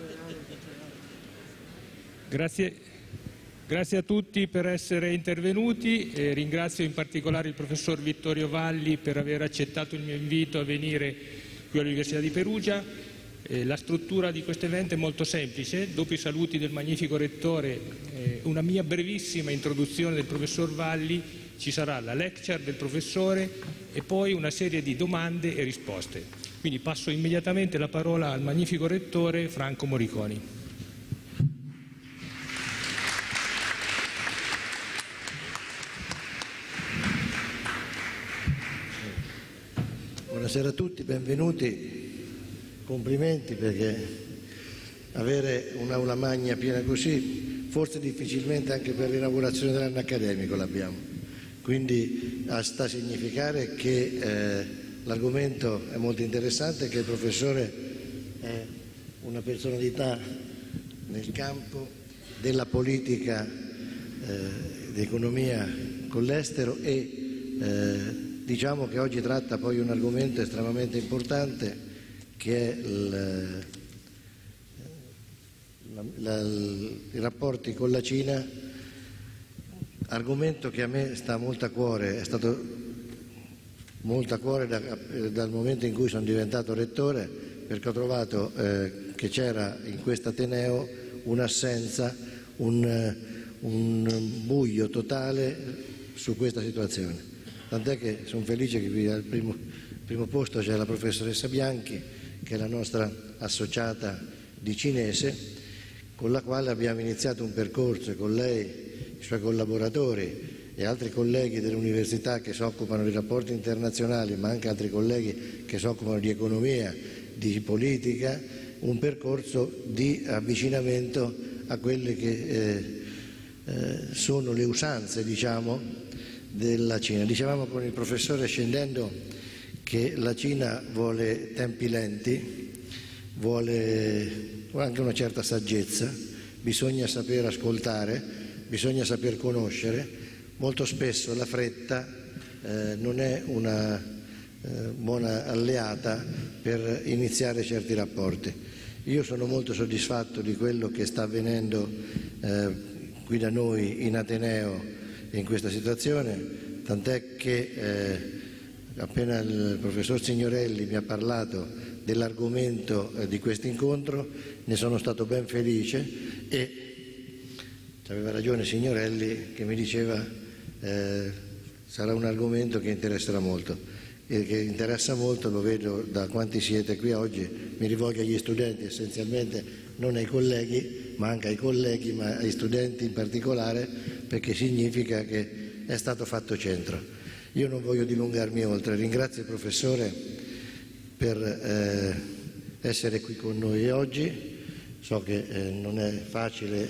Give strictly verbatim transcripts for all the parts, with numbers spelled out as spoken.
Grazie, grazie a tutti per essere intervenuti e ringrazio in particolare il professor Vittorio Valli per aver accettato il mio invito a venire qui all'Università di Perugia. Eh, la struttura di questo evento è molto semplice: dopo i saluti del magnifico Rettore, eh, una mia brevissima introduzione del professor Valli, ci sarà la lecture del professore e poi una serie di domande e risposte. Quindi passo immediatamente la parola al magnifico Rettore Franco Moriconi. Buonasera a tutti, benvenuti, complimenti, perché avere un'aula magna piena così, forse difficilmente anche per l'inaugurazione dell'anno accademico l'abbiamo, quindi sta a significare che eh, l'argomento è molto interessante, che il professore è una personalità nel campo della politica eh, di economia con l'estero e eh, diciamo che oggi tratta poi un argomento estremamente importante, che è il, la, la, i rapporti con la Cina, argomento che a me sta molto a cuore, è stato molto a cuore da, dal momento in cui sono diventato rettore, perché ho trovato eh, che c'era in questo Ateneo un'assenza, un, un buio totale su questa situazione. Tant'è che sono felice che qui al primo, primo posto c'è la professoressa Bianchi, che è la nostra associata di cinese, con la quale abbiamo iniziato un percorso, con lei, i suoi collaboratori e altri colleghi dell'università che si occupano di rapporti internazionali, ma anche altri colleghi che si occupano di economia, di politica, un percorso di avvicinamento a quelle che eh, eh, sono le usanze, diciamo, della Cina. Dicevamo con il professore scendendo che la Cina vuole tempi lenti, vuole anche una certa saggezza, bisogna saper ascoltare, bisogna saper conoscere. Molto spesso la fretta eh, non è una eh, buona alleata per iniziare certi rapporti. Io sono molto soddisfatto di quello che sta avvenendo eh, qui da noi in Ateneo in questa situazione, tant'è che eh, appena il professor Signorelli mi ha parlato dell'argomento eh, di questo incontro, ne sono stato ben felice e aveva ragione Signorelli che mi diceva eh, sarà un argomento che interesserà molto, e che interessa molto lo vedo da quanti siete qui oggi. Mi rivolgo agli studenti essenzialmente, non ai colleghi, ma anche ai colleghi, ma agli studenti in particolare, perché significa che è stato fatto centro. Io non voglio dilungarmi oltre, ringrazio il professore per eh, essere qui con noi oggi. So che eh, non è facile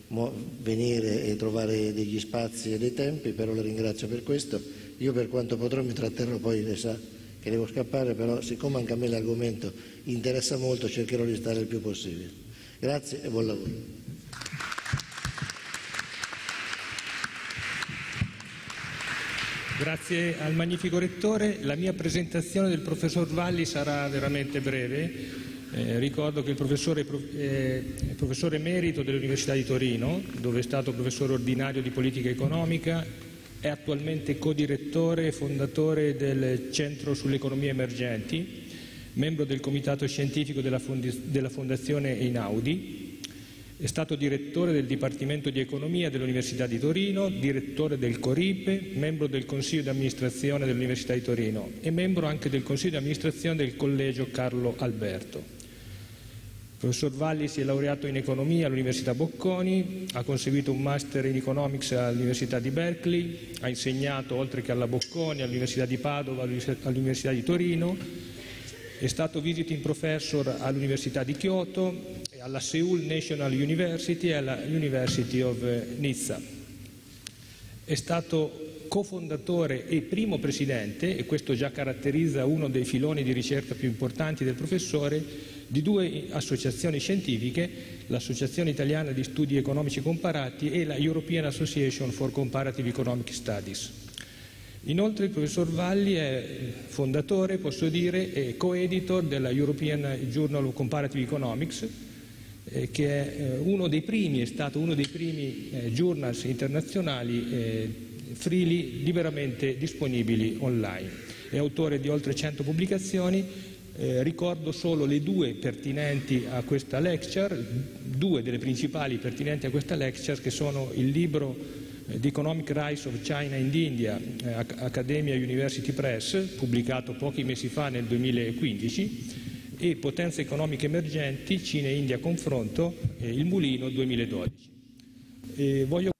venire e trovare degli spazi e dei tempi, però la ringrazio per questo. Io per quanto potrò mi tratterrò, poi lei sa che devo scappare, però siccome anche a me l'argomento interessa molto cercherò di stare il più possibile. Grazie e buon lavoro. Grazie al magnifico Rettore. La mia presentazione del professor Valli sarà veramente breve. Eh, ricordo che il professore è eh, professore emerito dell'Università di Torino, dove è stato professore ordinario di politica economica, è attualmente codirettore e fondatore del Centro sulle economie emergenti, membro del comitato scientifico della, della Fondazione Einaudi. È stato direttore del Dipartimento di Economia dell'Università di Torino, direttore del Coripe, membro del Consiglio di amministrazione dell'Università di Torino e membro anche del Consiglio di amministrazione del Collegio Carlo Alberto. Il professor Valli si è laureato in Economia all'Università Bocconi, ha conseguito un Master in Economics all'Università di Berkeley, ha insegnato oltre che alla Bocconi, all'Università di Padova, all'Università di Torino, è stato Visiting Professor all'Università di Kyoto, alla Seoul National University e alla University of Nizza. È stato cofondatore e primo presidente, e questo già caratterizza uno dei filoni di ricerca più importanti del professore, di due associazioni scientifiche, l'Associazione Italiana di Studi Economici Comparati e la European Association for Comparative Economic Studies. Inoltre il professor Valli è fondatore, posso dire, e co-editor della European Journal of Comparative Economics, eh, che è eh, uno dei primi, è stato uno dei primi eh, journals internazionali eh, freely, liberamente disponibili online. È autore di oltre cento pubblicazioni. Eh, ricordo solo le due pertinenti a questa lecture, due delle principali pertinenti a questa lecture, che sono il libro eh, The Economic Rise of China and India, eh, Academia University Press, pubblicato pochi mesi fa nel duemilaquindici, e Potenze economiche emergenti, Cina e India a confronto, eh, Il Mulino duemiladodici. Eh, voglio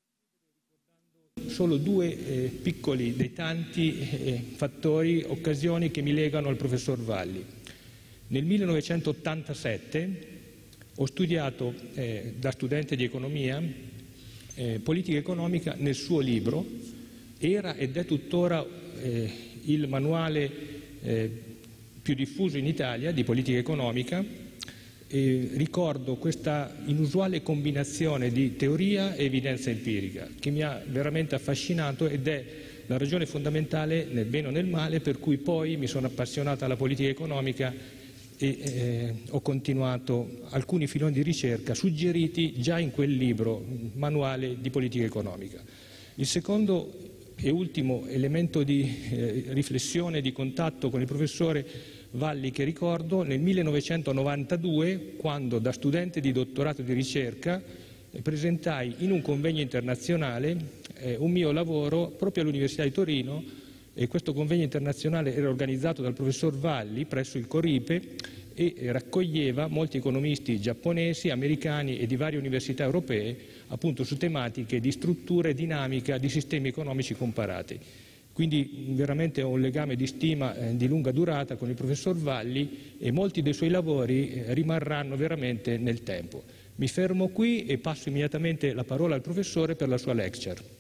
solo due eh, piccoli dei tanti eh, fattori, occasioni che mi legano al professor Valli. Nel millenovecentottantasette ho studiato eh, da studente di economia eh, politica economica nel suo libro. Era ed è tuttora eh, il manuale eh, più diffuso in Italia di politica economica. E ricordo questa inusuale combinazione di teoria e evidenza empirica che mi ha veramente affascinato ed è la ragione fondamentale, nel bene o nel male, per cui poi mi sono appassionato alla politica economica e eh, ho continuato alcuni filoni di ricerca suggeriti già in quel libro, manuale di politica economica. Il secondo e ultimo elemento di eh, riflessione, di contatto con il professore Valli che ricordo, nel millenovecentonovantadue, quando da studente di dottorato di ricerca eh, presentai in un convegno internazionale eh, un mio lavoro proprio all'Università di Torino, e questo convegno internazionale era organizzato dal professor Valli presso il Coripe e raccoglieva molti economisti giapponesi, americani e di varie università europee, appunto su tematiche di struttura e dinamica di sistemi economici comparati. Quindi veramente ho un legame di stima eh, di lunga durata con il professor Valli e molti dei suoi lavori eh, rimarranno veramente nel tempo. Mi fermo qui e passo immediatamente la parola al professore per la sua lecture.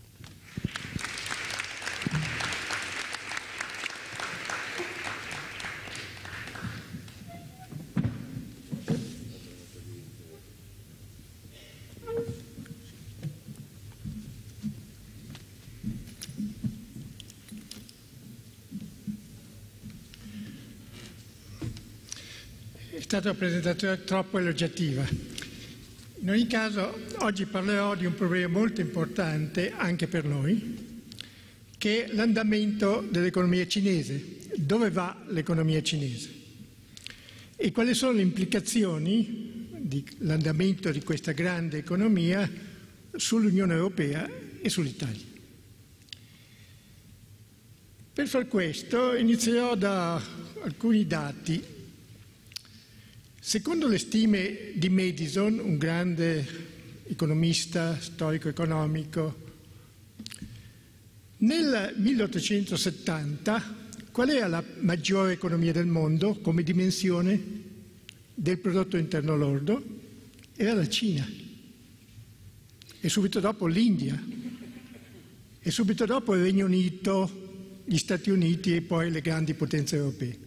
È stata una presentazione troppo elogiativa. In ogni caso, oggi parlerò di un problema molto importante anche per noi, che è l'andamento dell'economia cinese. Dove va l'economia cinese? E quali sono le implicazioni dell'andamento di questa grande economia sull'Unione Europea e sull'Italia? Per far questo inizierò da alcuni dati. Secondo le stime di Madison, un grande economista storico-economico, nel milleottocentosettanta qual era la maggiore economia del mondo come dimensione del prodotto interno lordo? Era la Cina, e subito dopo l'India, e subito dopo il Regno Unito, gli Stati Uniti e poi le grandi potenze europee.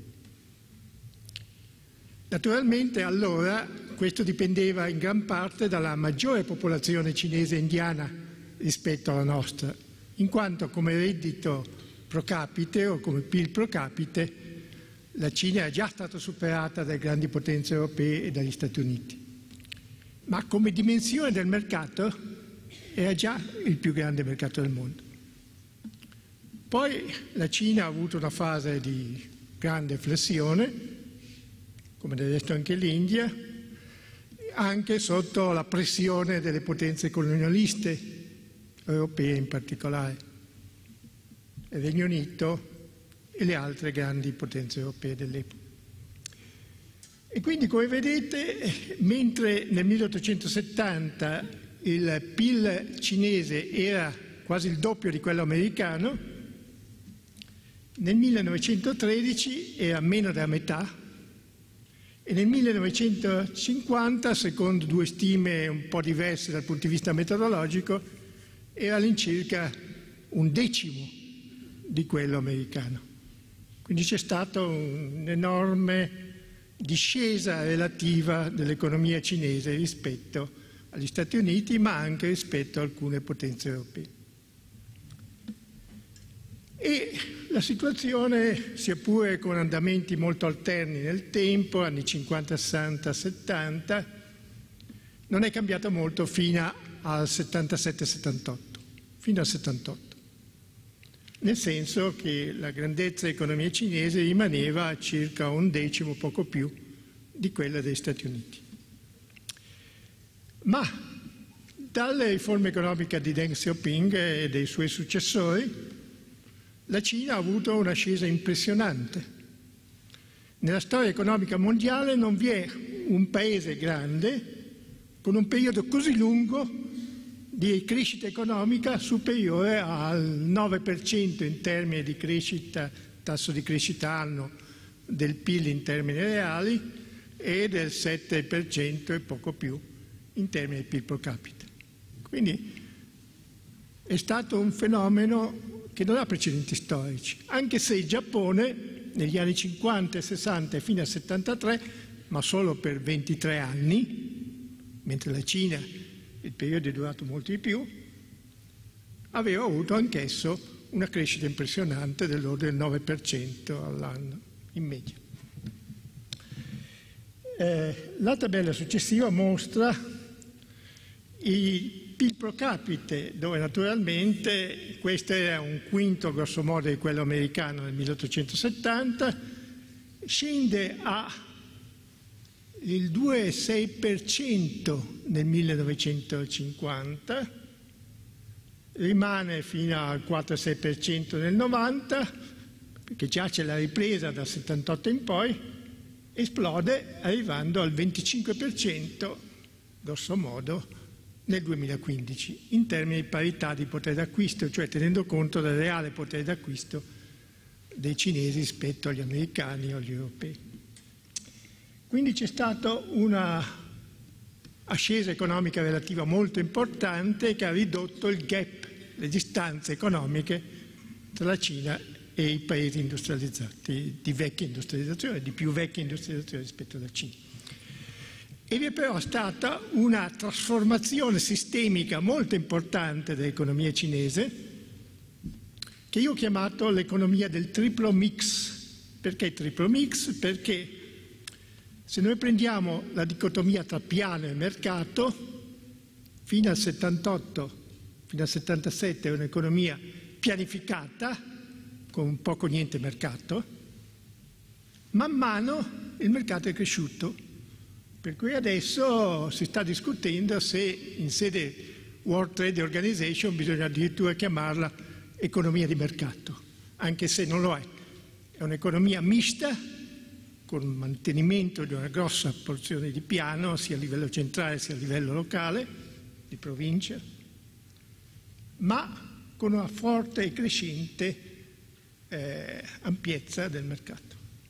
Naturalmente allora questo dipendeva in gran parte dalla maggiore popolazione cinese e indiana rispetto alla nostra, in quanto come reddito pro capite o come P I L pro capite la Cina è già stata superata dalle grandi potenze europee e dagli Stati Uniti. Ma come dimensione del mercato era già il più grande mercato del mondo. Poi la Cina ha avuto una fase di grande flessione, come del resto anche l'India, anche sotto la pressione delle potenze colonialiste, europee in particolare, il Regno Unito e le altre grandi potenze europee dell'epoca. E quindi, come vedete, mentre nel milleottocentosettanta il P I L cinese era quasi il doppio di quello americano, nel millenovecentotredici era meno della metà, e nel millenovecentocinquanta, secondo due stime un po' diverse dal punto di vista metodologico, era all'incirca un decimo di quello americano. Quindi c'è stata un'enorme discesa relativa dell'economia cinese rispetto agli Stati Uniti, ma anche rispetto a alcune potenze europee. E la situazione, sia pure con andamenti molto alterni nel tempo, anni cinquanta, sessanta, settanta, non è cambiata molto fino al settantasette settantotto, fino al settantotto, nel senso che la grandezza dell'economia cinese rimaneva a circa un decimo, poco più, di quella degli Stati Uniti. Ma dalle riforme economiche di Deng Xiaoping e dei suoi successori, la Cina ha avuto un'ascesa impressionante. Nella storia economica mondiale non vi è un paese grande con un periodo così lungo di crescita economica superiore al nove per cento in termini di crescita, tasso di crescita annuo del P I L in termini reali e del sette per cento e poco più in termini di P I L pro capite. Quindi è stato un fenomeno che non ha precedenti storici, anche se il Giappone negli anni cinquanta e sessanta e fino al settantatré, ma solo per ventitré anni, mentre la Cina il periodo è durato molto di più, aveva avuto anch'esso una crescita impressionante dell'ordine del nove per cento all'anno in media. Eh, la tabella successiva mostra i P I L pro capite, dove naturalmente questo era un quinto grosso modo di quello americano nel milleottocentosettanta, scende a il due virgola sei per cento nel millenovecentocinquanta, rimane fino al quattro virgola sei per cento nel novanta, perché già c'è la ripresa dal settantotto in poi, esplode arrivando al venticinque per cento, grosso modo, nel duemilaquindici, in termini di parità di potere d'acquisto, cioè tenendo conto del reale potere d'acquisto dei cinesi rispetto agli americani o agli europei. Quindi c'è stata una ascesa economica relativa molto importante che ha ridotto il gap, le distanze economiche tra la Cina e i paesi industrializzati, di vecchia industrializzazione, di più vecchia industrializzazione rispetto alla Cina. E vi è però stata una trasformazione sistemica molto importante dell'economia cinese, che io ho chiamato l'economia del triplo mix. Perché triplo mix? Perché se noi prendiamo la dicotomia tra piano e mercato, fino al settantotto, fino al settantasette è un'economia pianificata, con poco o niente mercato, man mano il mercato è cresciuto. Per cui adesso si sta discutendo se in sede World Trade Organization bisogna addirittura chiamarla economia di mercato, anche se non lo è. È un'economia mista, con mantenimento di una grossa porzione di piano, sia a livello centrale sia a livello locale, di provincia, ma con una forte e crescente eh, ampiezza del mercato.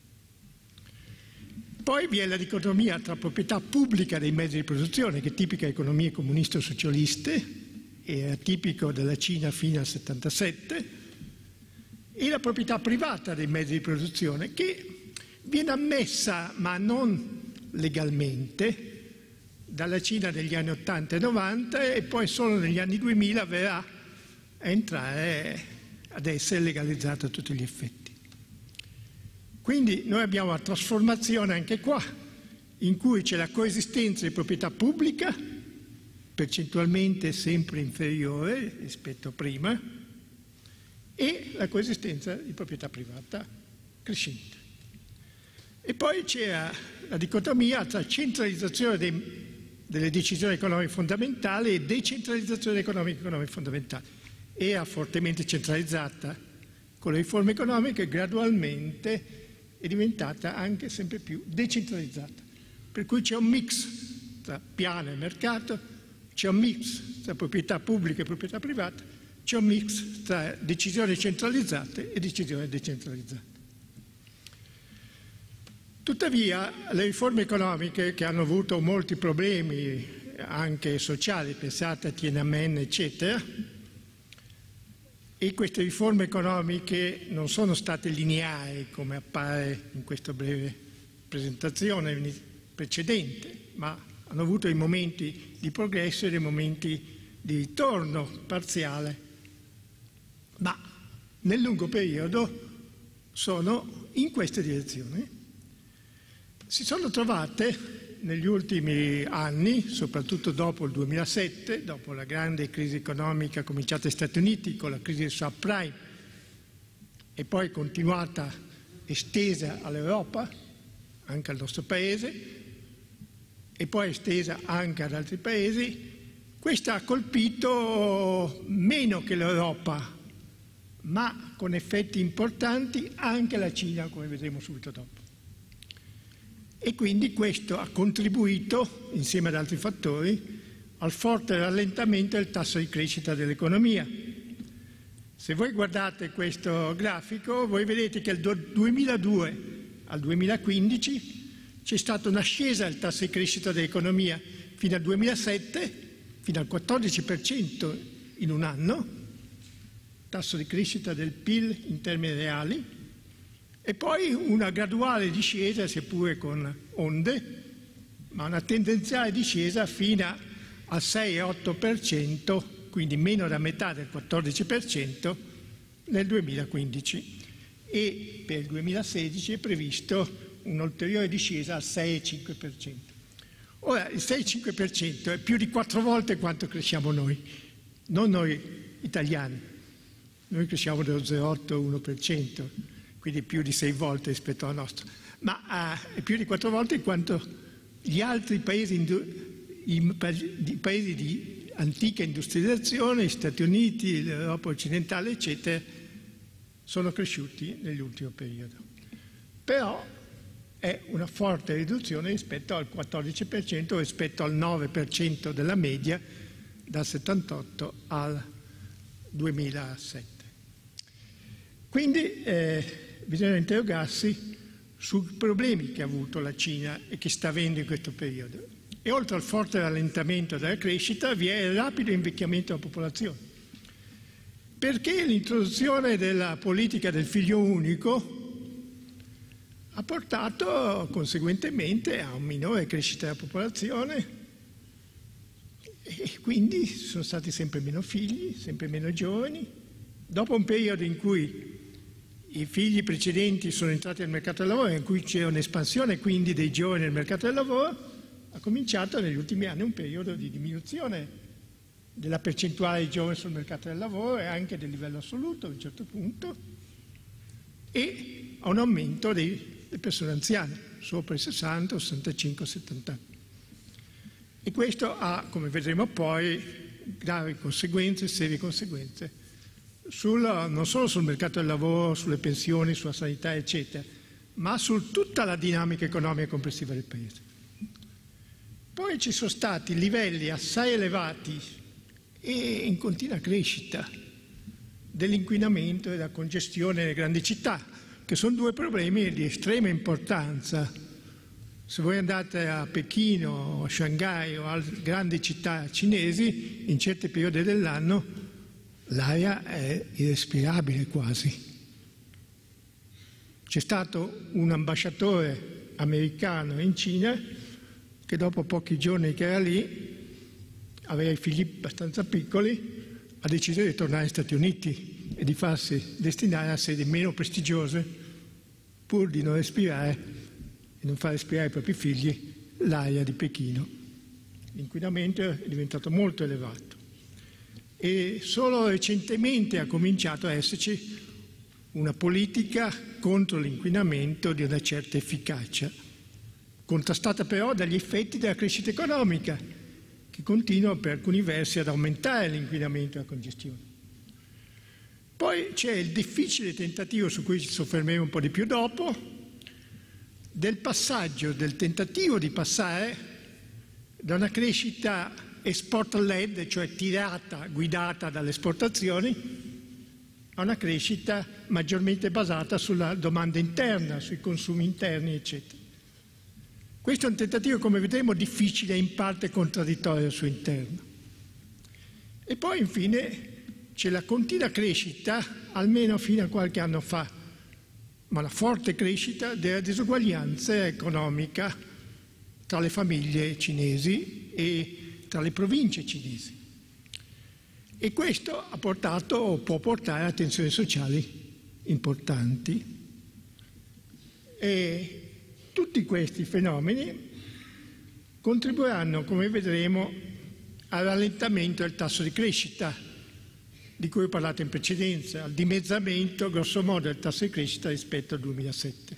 Poi vi è la dicotomia tra proprietà pubblica dei mezzi di produzione, che è tipica economie comuniste o socialiste, era tipico della Cina fino al settantasette, e la proprietà privata dei mezzi di produzione, che viene ammessa, ma non legalmente, dalla Cina negli anni ottanta e novanta e poi solo negli anni duemila verrà a entrare ad essere legalizzata a tutti gli effetti. Quindi noi abbiamo una trasformazione anche qua, in cui c'è la coesistenza di proprietà pubblica, percentualmente sempre inferiore rispetto a prima, e la coesistenza di proprietà privata crescente. E poi c'era la dicotomia tra centralizzazione dei, delle decisioni economiche fondamentali e decentralizzazione economica economiche fondamentali. Era fortemente centralizzata con le riforme economiche, gradualmente è diventata anche sempre più decentralizzata. Per cui c'è un mix tra piano e mercato, c'è un mix tra proprietà pubblica e proprietà privata, c'è un mix tra decisioni centralizzate e decisioni decentralizzate. Tuttavia, le riforme economiche, che hanno avuto molti problemi anche sociali, pensate a Tiananmen, eccetera, e queste riforme economiche non sono state lineari, come appare in questa breve presentazione precedente, ma hanno avuto dei momenti di progresso e dei momenti di ritorno parziale, ma nel lungo periodo sono in queste direzioni. Si sono trovate negli ultimi anni, soprattutto dopo il duemilasette, dopo la grande crisi economica cominciata negli Stati Uniti con la crisi del subprime e poi continuata, estesa all'Europa, anche al nostro paese, e poi estesa anche ad altri paesi, questa ha colpito meno che l'Europa, ma con effetti importanti anche la Cina, come vedremo subito dopo. E quindi questo ha contribuito, insieme ad altri fattori, al forte rallentamento del tasso di crescita dell'economia. Se voi guardate questo grafico, voi vedete che dal duemiladue al duemilaquindici c'è stata un'ascesa del tasso di crescita dell'economia fino al duemilasette, fino al quattordici per cento in un anno, tasso di crescita del P I L in termini reali, e poi una graduale discesa, seppure con onde, ma una tendenziale discesa fino al sei virgola otto per cento, quindi meno da metà del quattordici per cento nel duemilaquindici. E per il duemilasedici è previsto un'ulteriore discesa al sei virgola cinque per cento. Ora, il sei virgola cinque per cento è più di quattro volte quanto cresciamo noi, non noi italiani. Noi cresciamo dello zero virgola otto uno per cento. Quindi più di sei volte rispetto alla nostra, ma uh, è più di quattro volte quanto gli altri paesi, i paesi di antica industrializzazione, gli Stati Uniti, l'Europa occidentale, eccetera, sono cresciuti nell'ultimo periodo. Però è una forte riduzione rispetto al quattordici per cento, rispetto al nove per cento della media dal settantotto al duemilasette. Quindi eh, bisogna interrogarsi sui problemi che ha avuto la Cina e che sta avendo in questo periodo. E oltre al forte rallentamento della crescita vi è il rapido invecchiamento della popolazione. Perché l'introduzione della politica del figlio unico ha portato conseguentemente a una minore crescita della popolazione e quindi sono stati sempre meno figli, sempre meno giovani. Dopo un periodo in cui i figli precedenti sono entrati nel mercato del lavoro, in cui c'è un'espansione quindi dei giovani nel mercato del lavoro, ha cominciato negli ultimi anni un periodo di diminuzione della percentuale di giovani sul mercato del lavoro e anche del livello assoluto a un certo punto, e a un aumento delle persone anziane, sopra i sessanta, sessantacinque, settanta anni. E questo ha, come vedremo poi, gravi conseguenze, serie conseguenze, Sul, non solo sul mercato del lavoro, sulle pensioni, sulla sanità, eccetera, ma su tutta la dinamica economica complessiva del Paese. Poi ci sono stati livelli assai elevati e in continua crescita dell'inquinamento e della congestione nelle grandi città, che sono due problemi di estrema importanza. Se voi andate a Pechino, a Shanghai o a grandi città cinesi, in certi periodi dell'anno l'aria è irrespirabile quasi. C'è stato un ambasciatore americano in Cina che dopo pochi giorni che era lì, aveva i figli abbastanza piccoli, ha deciso di tornare negli Stati Uniti e di farsi destinare a sedi meno prestigiose pur di non respirare e non far respirare ai propri figli l'aria di Pechino. L'inquinamento è diventato molto elevato. E solo recentemente ha cominciato a esserci una politica contro l'inquinamento di una certa efficacia, contrastata però dagli effetti della crescita economica, che continua per alcuni versi ad aumentare l'inquinamento e la congestione. Poi c'è il difficile tentativo, su cui ci soffermeremo un po' di più dopo, del passaggio, del tentativo di passare da una crescita export-led, cioè tirata, guidata dalle esportazioni, a una crescita maggiormente basata sulla domanda interna, sui consumi interni, eccetera. Questo è un tentativo, come vedremo, difficile e in parte contraddittorio al suo interno. E poi, infine, c'è la continua crescita, almeno fino a qualche anno fa, ma la forte crescita della disuguaglianza economica tra le famiglie cinesi e tra le province cinesi. E questo ha portato o può portare a tensioni sociali importanti. E tutti questi fenomeni contribuiranno, come vedremo, al rallentamento del tasso di crescita, di cui ho parlato in precedenza, al dimezzamento, grosso modo, del tasso di crescita rispetto al duemilasette.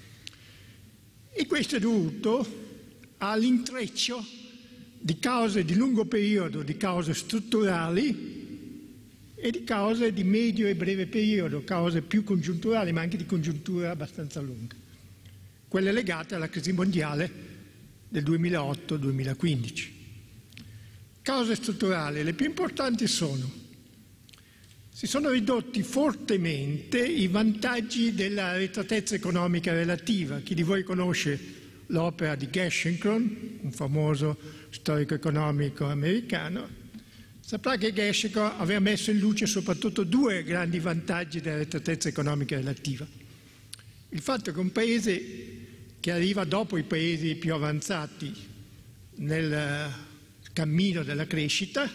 E questo è dovuto all'intreccio di cause di lungo periodo, di cause strutturali e di cause di medio e breve periodo, cause più congiunturali ma anche di congiuntura abbastanza lunga, quelle legate alla crisi mondiale del duemilaotto duemilaquindici. Cause strutturali, le più importanti sono: si sono ridotti fortemente i vantaggi della arretratezza economica relativa. Chi di voi conosce l'opera di Gerschenkron, un famoso storico economico americano, saprà che Gerschenkron aveva messo in luce soprattutto due grandi vantaggi dell'arretratezza economica relativa. Il fatto che un paese che arriva dopo i paesi più avanzati nel cammino della crescita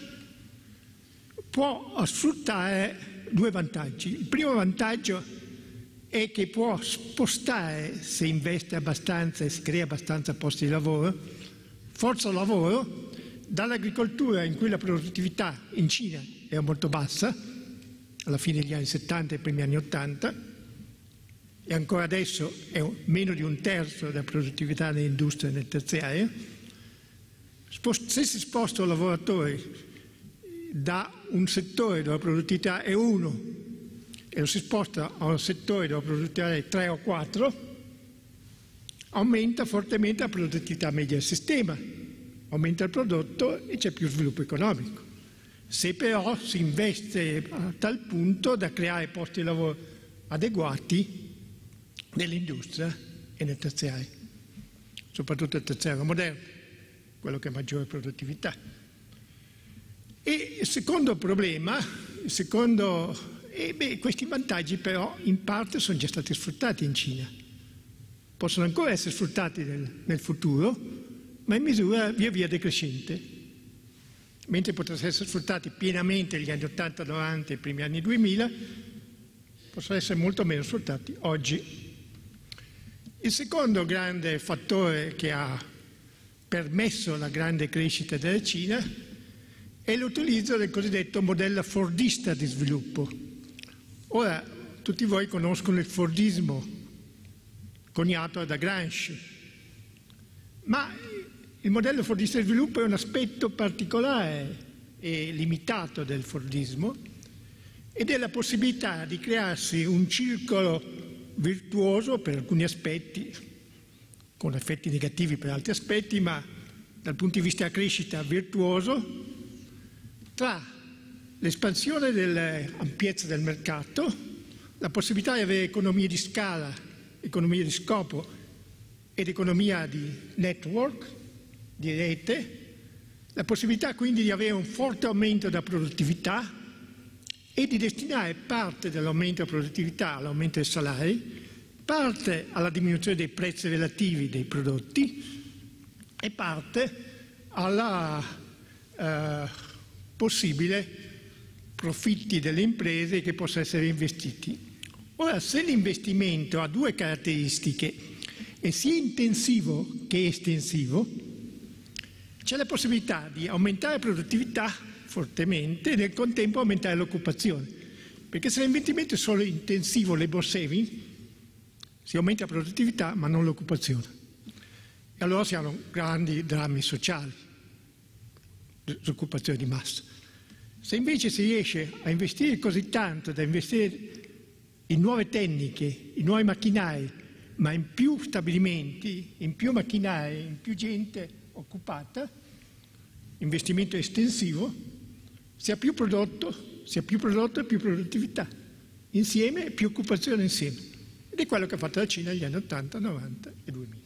può sfruttare due vantaggi. Il primo vantaggio è che può spostare, se investe abbastanza e si crea abbastanza posti di lavoro, forza lavoro dall'agricoltura, in cui la produttività in Cina era molto bassa, alla fine degli anni settanta e primi anni ottanta, e ancora adesso è meno di un terzo della produttività nell'industria e nel terziario. Se si sposta un lavoratore da un settore dove la produttività è uno e lo si sposta a un settore dove la produttività è tre o quattro, aumenta fortemente la produttività media del sistema, aumenta il prodotto e c'è più sviluppo economico. Se però si investe a tal punto da creare posti di lavoro adeguati nell'industria e nel terziario, soprattutto il terziario moderno, quello che ha maggiore produttività. E il secondo problema, il secondo, eh beh, questi vantaggi però in parte sono già stati sfruttati in Cina, possono ancora essere sfruttati nel, nel futuro, ma in misura via via decrescente, mentre potrebbero essere sfruttati pienamente negli anni ottanta novanta e i primi anni duemila, possono essere molto meno sfruttati oggi. Il secondo grande fattore che ha permesso la grande crescita della Cina è l'utilizzo del cosiddetto modello fordista di sviluppo. Ora, tutti voi conoscono il fordismo coniato da Gramsci, ma il modello fordista di sviluppo è un aspetto particolare e limitato del fordismo ed è la possibilità di crearsi un circolo virtuoso per alcuni aspetti, con effetti negativi per altri aspetti, ma dal punto di vista della crescita virtuoso, tra l'espansione dell'ampiezza del mercato, la possibilità di avere economie di scala, economie di scopo ed economia di network, di rete, la possibilità quindi di avere un forte aumento della produttività e di destinare parte dell'aumento della produttività all'aumento dei salari, parte alla diminuzione dei prezzi relativi dei prodotti e parte alla eh, possibile profitti delle imprese che possono essere investiti. Ora, se l'investimento ha due caratteristiche, è sia intensivo che estensivo, c'è la possibilità di aumentare la produttività fortemente e nel contempo aumentare l'occupazione, perché se l'investimento è solo intensivo, labor saving, si aumenta la produttività ma non l'occupazione. E allora si hanno grandi drammi sociali, disoccupazione di massa. Se invece si riesce a investire così tanto da investire in nuove tecniche, in nuovi macchinari, ma in più stabilimenti, in più macchinari, in più gente occupata, investimento estensivo, si ha più prodotto, si ha più prodotto e più produttività, insieme e più occupazione insieme. Ed è quello che ha fatto la Cina negli anni ottanta, novanta e duemila.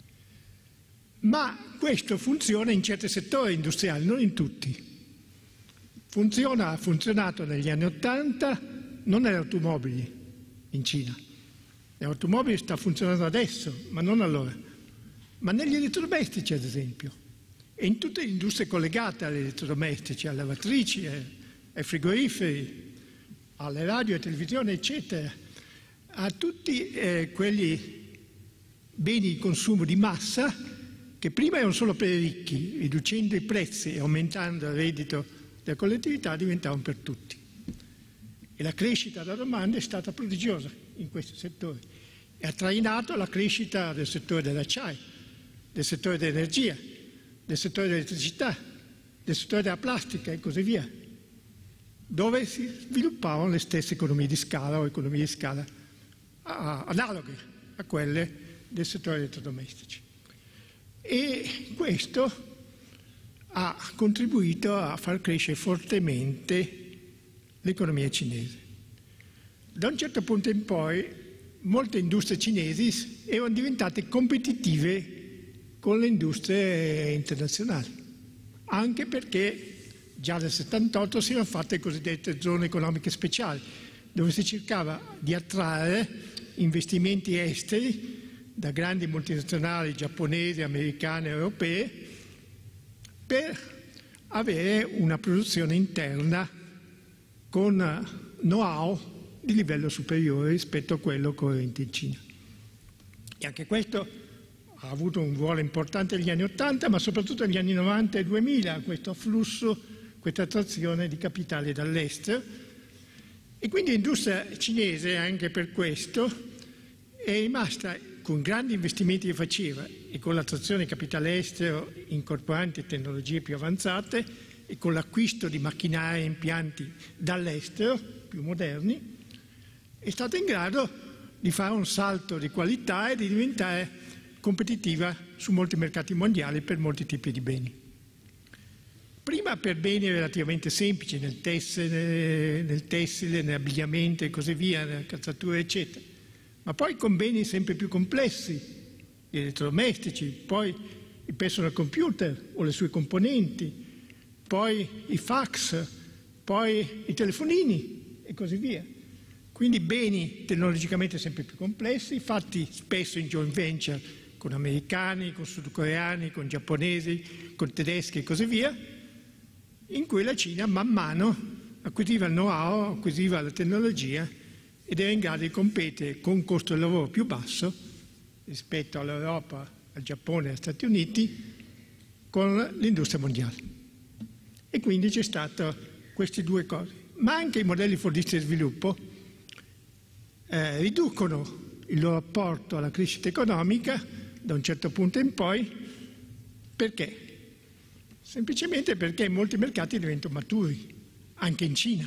Ma questo funziona in certi settori industriali, non in tutti. Funziona, ha funzionato negli anni ottanta, non nelle automobili in Cina. Le automobili sta funzionando adesso, ma non allora. Ma negli elettrodomestici, ad esempio, e in tutte le industrie collegate agli elettrodomestici, alle lavatrici, ai frigoriferi, alle radio e televisione, eccetera, a tutti eh, quegli beni di consumo di massa che prima erano solo per i ricchi, riducendo i prezzi e aumentando il reddito della collettività, diventavano per tutti. E la crescita della domanda è stata prodigiosa in questi settori e ha trainato la crescita del settore dell'acciaio, del settore dell'energia, del settore dell'elettricità, del settore della plastica e così via, dove si sviluppavano le stesse economie di scala o economie di scala analoghe a quelle del settore elettrodomestici. E questo ha contribuito a far crescere fortemente l'economia cinese. Da un certo punto in poi molte industrie cinesi erano diventate competitive con le industrie internazionali, anche perché già nel settantotto si erano fatte le cosiddette zone economiche speciali, dove si cercava di attrarre investimenti esteri da grandi multinazionali giapponesi, americane e europee per avere una produzione interna con know-how di livello superiore rispetto a quello corrente in Cina. E anche questo ha avuto un ruolo importante negli anni Ottanta, ma soprattutto negli anni novanta e duemila, questo afflusso, questa attrazione di capitali dall'estero. E quindi l'industria cinese, anche per questo, è rimasta con grandi investimenti che faceva e con l'attrazione di capitale estero incorporante tecnologie più avanzate e con l'acquisto di macchinari e impianti dall'estero, più moderni, è stata in grado di fare un salto di qualità e di diventare competitiva su molti mercati mondiali per molti tipi di beni. Prima per beni relativamente semplici, nel tessile, nel tessile, nell'abbigliamento e così via, nella calzatura eccetera, ma poi con beni sempre più complessi, gli elettrodomestici, poi il personal computer o le sue componenti, poi i fax, poi i telefonini e così via. Quindi beni tecnologicamente sempre più complessi, fatti spesso in joint venture con americani, con sudcoreani, con giapponesi, con tedeschi e così via, in cui la Cina man mano acquisiva il know-how, acquisiva la tecnologia ed era in grado di competere con un costo del lavoro più basso rispetto all'Europa, al Giappone e agli Stati Uniti con l'industria mondiale. E quindi c'è stato queste due cose. Ma anche i modelli fordisti di sviluppo eh, riducono il loro apporto alla crescita economica da un certo punto in poi. Perché? Semplicemente perché molti mercati diventano maturi, anche in Cina.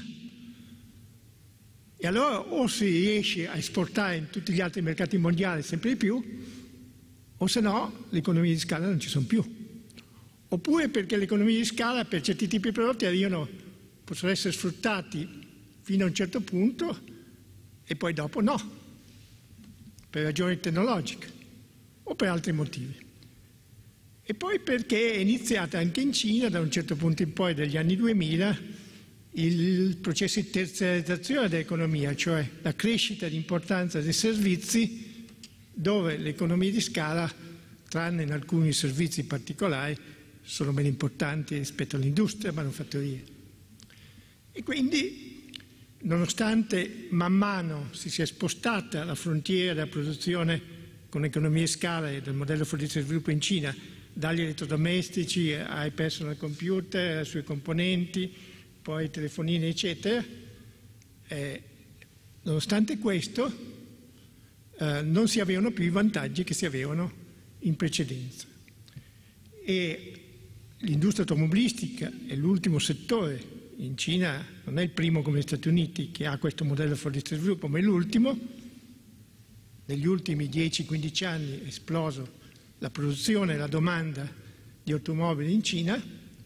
E allora o si riesce a esportare in tutti gli altri mercati mondiali sempre di più, o se no le economie di scala non ci sono più. Oppure perché le economie di scala per certi tipi di prodotti arrivano, possono essere sfruttati fino a un certo punto e poi dopo no, per ragioni tecnologiche o per altri motivi. E poi perché è iniziata anche in Cina, da un certo punto in poi degli anni duemila, il processo di terziarizzazione dell'economia, cioè la crescita di importanza dei servizi, dove le economie di scala, tranne in alcuni servizi particolari, sono meno importanti rispetto all'industria e alla manifatturia. E quindi, nonostante man mano si sia spostata la frontiera della produzione con l'economia di scala e del modello fordistico di sviluppo in Cina, dagli elettrodomestici ai personal computer, ai suoi componenti, poi ai telefonini, eccetera, eh, nonostante questo eh, non si avevano più i vantaggi che si avevano in precedenza. E l'industria automobilistica è l'ultimo settore, in Cina non è il primo come negli Stati Uniti che ha questo modello fordistico di sviluppo, ma è l'ultimo. Negli ultimi dieci quindici anni è esploso la produzione e la domanda di automobili in Cina,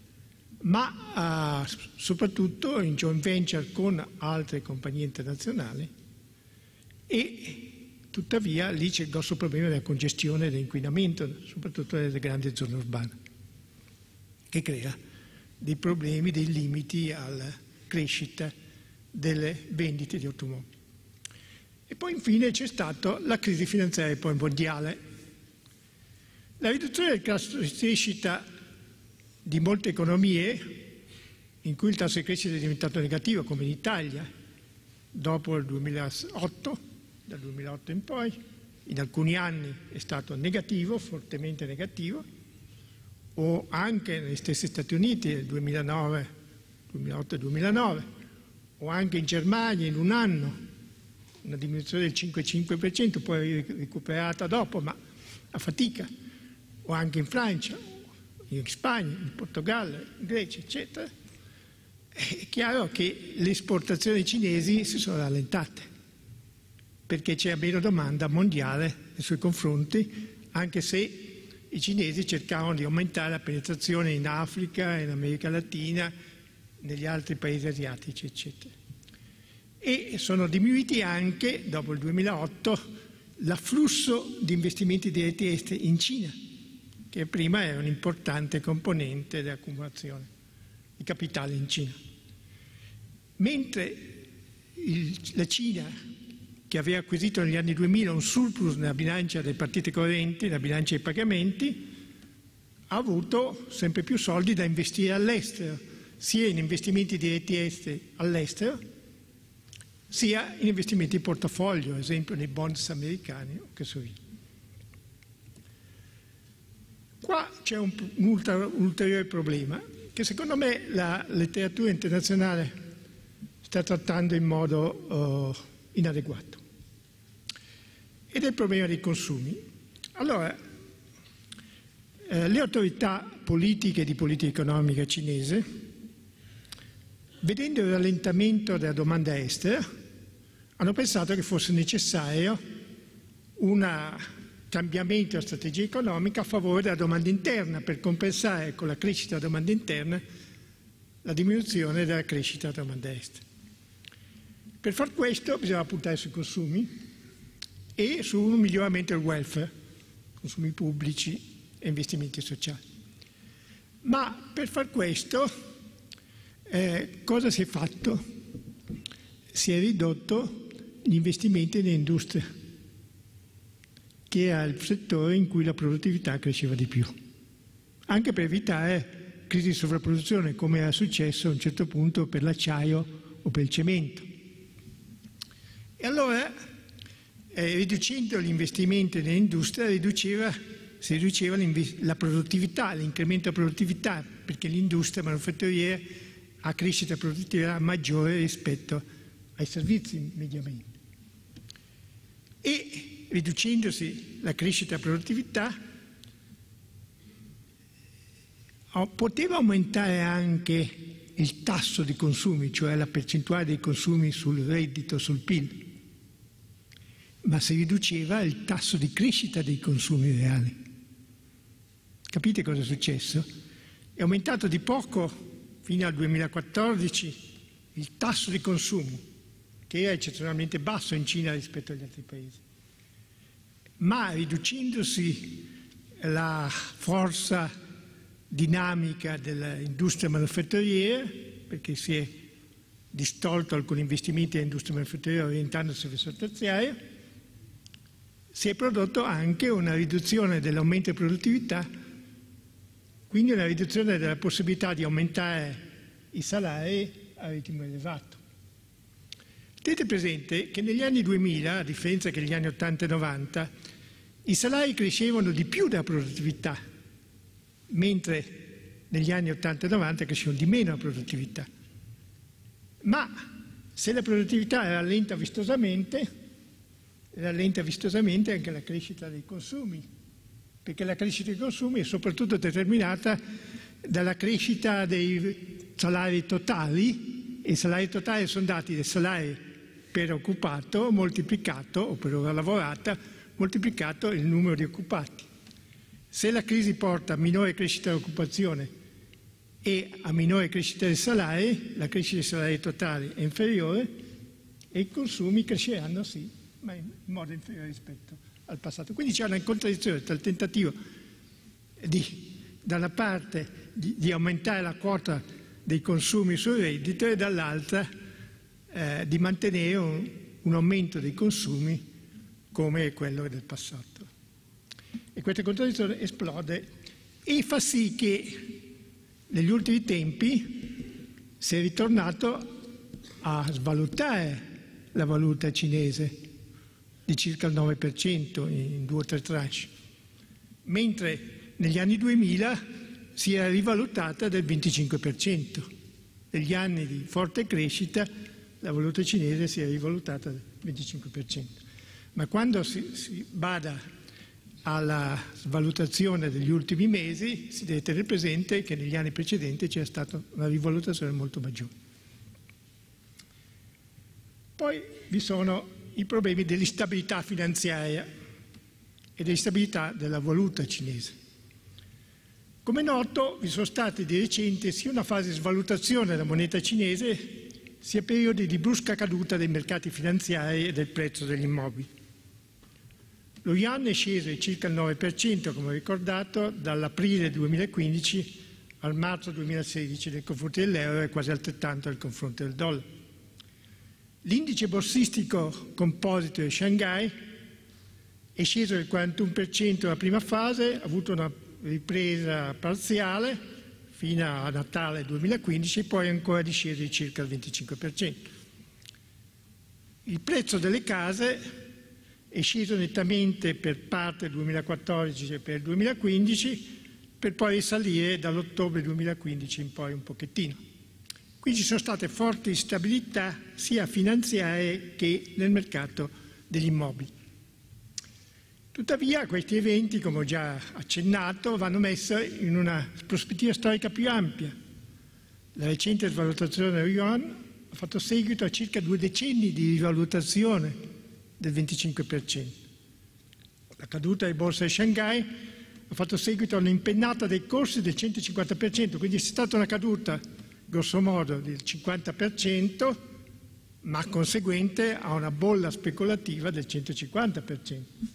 ma uh, soprattutto in joint venture con altre compagnie internazionali, e tuttavia lì c'è il grosso problema della congestione e dell'inquinamento, soprattutto nelle grandi zone urbane, che crea dei problemi, dei limiti alla crescita delle vendite di automobili. E poi infine c'è stata la crisi finanziaria poi mondiale. La riduzione del tasso di crescita di molte economie, in cui il tasso di crescita è diventato negativo, come in Italia, dopo il duemilaotto, dal duemilaotto in poi, in alcuni anni è stato negativo, fortemente negativo, o anche negli stessi Stati Uniti nel duemilanove, duemilaotto e duemilanove, o anche in Germania in un anno, una diminuzione del cinque virgola cinque per cento, poi recuperata dopo, ma a fatica, o anche in Francia, in Spagna, in Portogallo, in Grecia, eccetera. È chiaro che le esportazioni cinesi si sono rallentate, perché c'è meno domanda mondiale nei suoi confronti, anche se i cinesi cercavano di aumentare la penetrazione in Africa, in America Latina, negli altri paesi asiatici, eccetera. E sono diminuiti anche, dopo il duemilaotto, l'afflusso di investimenti diretti esteri in Cina, che prima era un importante componente dell'accumulazione di capitale in Cina. Mentre il, la Cina, che aveva acquisito negli anni duemila un surplus nella bilancia delle partite correnti, nella bilancia dei pagamenti, ha avuto sempre più soldi da investire all'estero, sia in investimenti diretti esteri all'estero, sia in investimenti in portafoglio, ad esempio nei bonds americani o che so io. Qua c'è un, un, un ulteriore problema che secondo me la letteratura internazionale sta trattando in modo uh, inadeguato, ed è il problema dei consumi. Allora, eh, le autorità politiche di politica economica cinese, vedendo il rallentamento della domanda estera, hanno pensato che fosse necessario un cambiamento della strategia economica a favore della domanda interna, per compensare con la crescita della domanda interna la diminuzione della crescita della domanda estera. Per far questo bisogna puntare sui consumi e su un miglioramento del welfare, consumi pubblici e investimenti sociali. Ma per far questo eh, cosa si è fatto? Si è ridotto gli investimenti nell'industria, che era il settore in cui la produttività cresceva di più, anche per evitare crisi di sovrapproduzione, come era successo a un certo punto per l'acciaio o per il cemento. E allora, eh, riducendo gli investimenti nell'industria, riduceva, si riduceva la produttività, l'incremento della produttività, perché l'industria manufatturiera ha crescita produttiva maggiore rispetto ai servizi mediamente. E riducendosi la crescita della produttività, poteva aumentare anche il tasso di consumi, cioè la percentuale dei consumi sul reddito, sul P I L, ma si riduceva il tasso di crescita dei consumi reali. Capite cosa è successo? È aumentato di poco, fino al duemilaquattordici, il tasso di consumo, che era eccezionalmente basso in Cina rispetto agli altri paesi. Ma riducendosi la forza dinamica dell'industria manufatturiera, perché si è distolto alcuni investimenti dell'industria manufatturiera orientandosi verso il terziario, si è prodotto anche una riduzione dell'aumento di produttività, quindi una riduzione della possibilità di aumentare i salari a ritmo elevato. Tenete presente che negli anni duemila, a differenza che negli anni ottanta e novanta, i salari crescevano di più della produttività, mentre negli anni ottanta e novanta crescevano di meno la produttività. Ma se la produttività rallenta vistosamente, rallenta vistosamente anche la crescita dei consumi, perché la crescita dei consumi è soprattutto determinata dalla crescita dei salari totali, e i salari totali sono dati dai salari per occupato moltiplicato, o per ora lavorata, moltiplicato il numero di occupati. Se la crisi porta a minore crescita dell'occupazione e a minore crescita dei salari, la crescita dei salari totali è inferiore e i consumi cresceranno sì, ma in modo inferiore rispetto al passato. Quindi c'è una contraddizione tra il tentativo di, dalla parte di, di aumentare la quota dei consumi sul reddito e dall'altra eh, di mantenere un, un aumento dei consumi come quello del passato. E questa contraddizione esplode e fa sì che negli ultimi tempi si è ritornato a svalutare la valuta cinese di circa il nove per cento in due o tre tranche, mentre negli anni duemila si è rivalutata del venticinque per cento. Negli anni di forte crescita la valuta cinese si è rivalutata del venticinque per cento. Ma quando si, si bada alla svalutazione degli ultimi mesi si deve tenere presente che negli anni precedenti c'è stata una rivalutazione molto maggiore. Poi vi sono i problemi dell'instabilità finanziaria e dell'instabilità della valuta cinese. Come è noto, vi sono stati di recente sia una fase di svalutazione della moneta cinese, sia periodi di brusca caduta dei mercati finanziari e del prezzo degli immobili. Lo yuan è sceso di circa il nove per cento, come ricordato, dall'aprile duemilaquindici al marzo duemilasedici nei confronti dell'euro e quasi altrettanto nei confronti del dollaro. L'indice borsistico composito di Shanghai è sceso del quarantuno per cento nella prima fase, ha avuto una ripresa parziale fino a Natale duemilaquindici e poi ancora disceso di circa il venticinque per cento. Il prezzo delle case è sceso nettamente per parte del duemilaquattordici e per il duemilaquindici, per poi risalire dall'ottobre duemilaquindici in poi un pochettino. Qui ci sono state forti instabilità sia finanziarie che nel mercato degli immobili. Tuttavia questi eventi, come ho già accennato, vanno messi in una prospettiva storica più ampia. La recente svalutazione dello yuan ha fatto seguito a circa due decenni di rivalutazione del venticinque per cento. La caduta delle borse di Shanghai ha fatto seguito a un'impennata dei corsi del centocinquanta per cento, quindi è stata una caduta grosso modo del cinquanta per cento, ma conseguente a una bolla speculativa del centocinquanta per cento.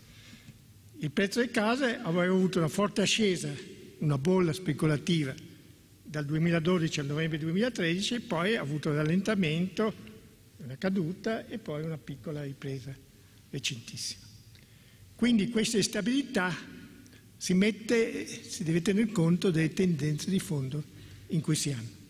Il prezzo delle case aveva avuto una forte ascesa, una bolla speculativa dal duemiladodici al novembre duemilatredici e poi ha avuto un rallentamento, una caduta e poi una piccola ripresa recentissima. Quindi questa instabilità si, mette, si deve tener conto delle tendenze di fondo in cui si hanno.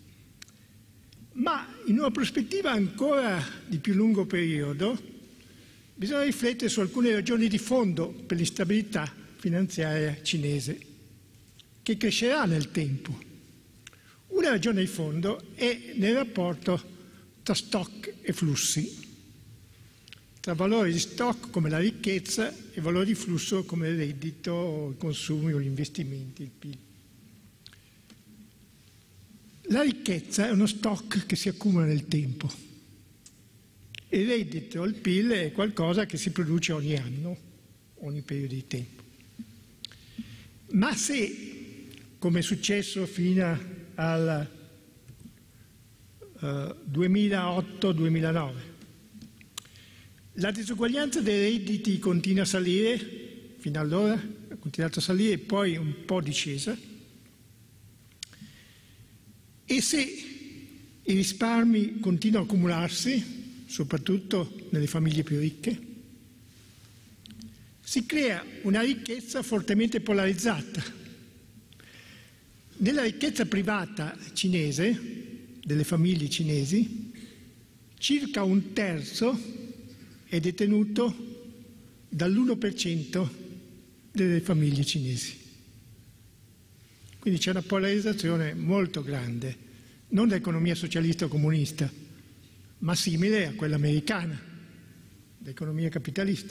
Ma in una prospettiva ancora di più lungo periodo bisogna riflettere su alcune ragioni di fondo per l'instabilità finanziaria cinese, che crescerà nel tempo. Una ragione di fondo è nel rapporto tra stock e flussi, tra valori di stock come la ricchezza e valori di flusso come il reddito, i consumi o gli investimenti, il P I L. La ricchezza è uno stock che si accumula nel tempo. Il reddito, il P I L, è qualcosa che si produce ogni anno, ogni periodo di tempo. Ma se, come è successo fino al uh, duemilaotto duemilanove, la disuguaglianza dei redditi continua a salire, fino allora ha continuato a salire e poi un po' discesa, e se i risparmi continuano a accumularsi, soprattutto nelle famiglie più ricche, si crea una ricchezza fortemente polarizzata. Nella ricchezza privata cinese, delle famiglie cinesi, circa un terzo è detenuto dall'uno per cento delle famiglie cinesi. Quindi c'è una polarizzazione molto grande, non dell'economia socialista o comunista, ma simile a quella americana, l'economia capitalista.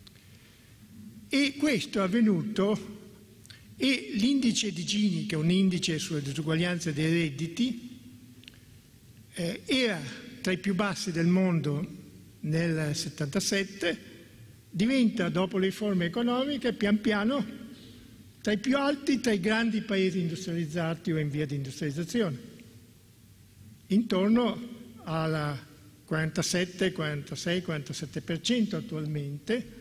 E questo è avvenuto, e l'indice di Gini, che è un indice sulle disuguaglianze dei redditi, eh, era tra i più bassi del mondo nel settantasette, diventa, dopo le riforme economiche, pian piano tra i più alti tra i grandi paesi industrializzati o in via di industrializzazione, intorno alla quarantasette, quarantasei, quarantasette per cento attualmente,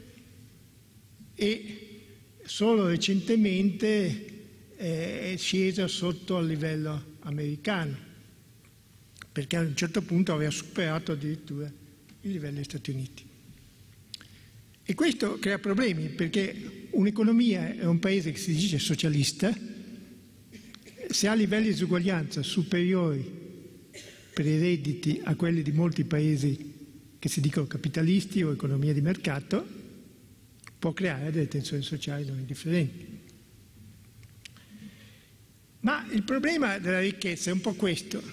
e solo recentemente è scesa sotto il livello americano, perché a un certo punto aveva superato addirittura il livello degli Stati Uniti. E questo crea problemi, perché un'economia è un paese che si dice socialista, se ha livelli di disuguaglianza superiori per i redditi a quelli di molti paesi che si dicono capitalisti o economia di mercato, può creare delle tensioni sociali non indifferenti. Ma il problema della ricchezza è un po' questo.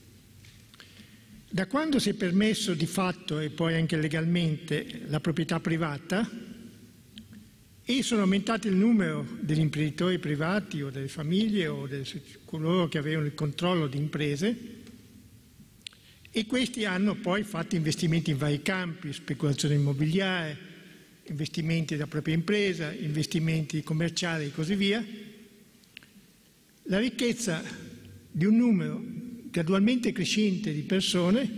Da quando si è permesso di fatto e poi anche legalmente la proprietà privata e sono aumentati il numero degli imprenditori privati o delle famiglie o di coloro che avevano il controllo di imprese, e questi hanno poi fatto investimenti in vari campi, speculazione immobiliare, investimenti della propria impresa, investimenti commerciali e così via. La ricchezza di un numero gradualmente crescente di persone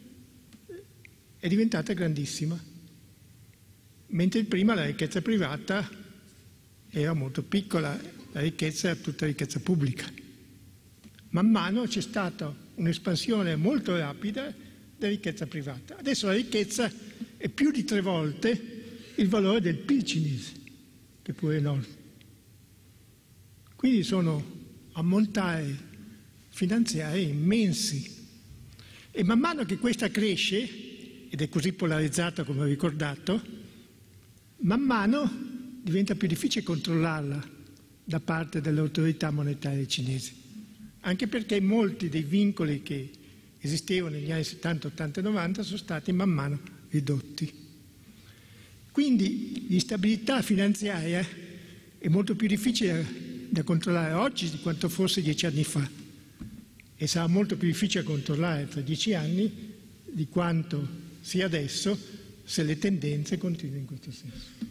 è diventata grandissima, mentre prima la ricchezza privata era molto piccola, la ricchezza era tutta ricchezza pubblica. Man mano c'è stata un'espansione molto rapida della ricchezza privata. Adesso la ricchezza è più di tre volte il valore del P I L cinese, che pure è enorme. Quindi sono ammontari finanziari immensi. E man mano che questa cresce, ed è così polarizzata come ho ricordato, man mano diventa più difficile controllarla da parte delle autorità monetarie cinesi, anche perché molti dei vincoli che esistevano negli anni settanta, ottanta e novanta sono stati man mano ridotti. Quindi l'instabilità finanziaria è molto più difficile da controllare oggi di quanto fosse dieci anni fa, e sarà molto più difficile controllare tra dieci anni di quanto sia adesso, se le tendenze continuano in questo senso.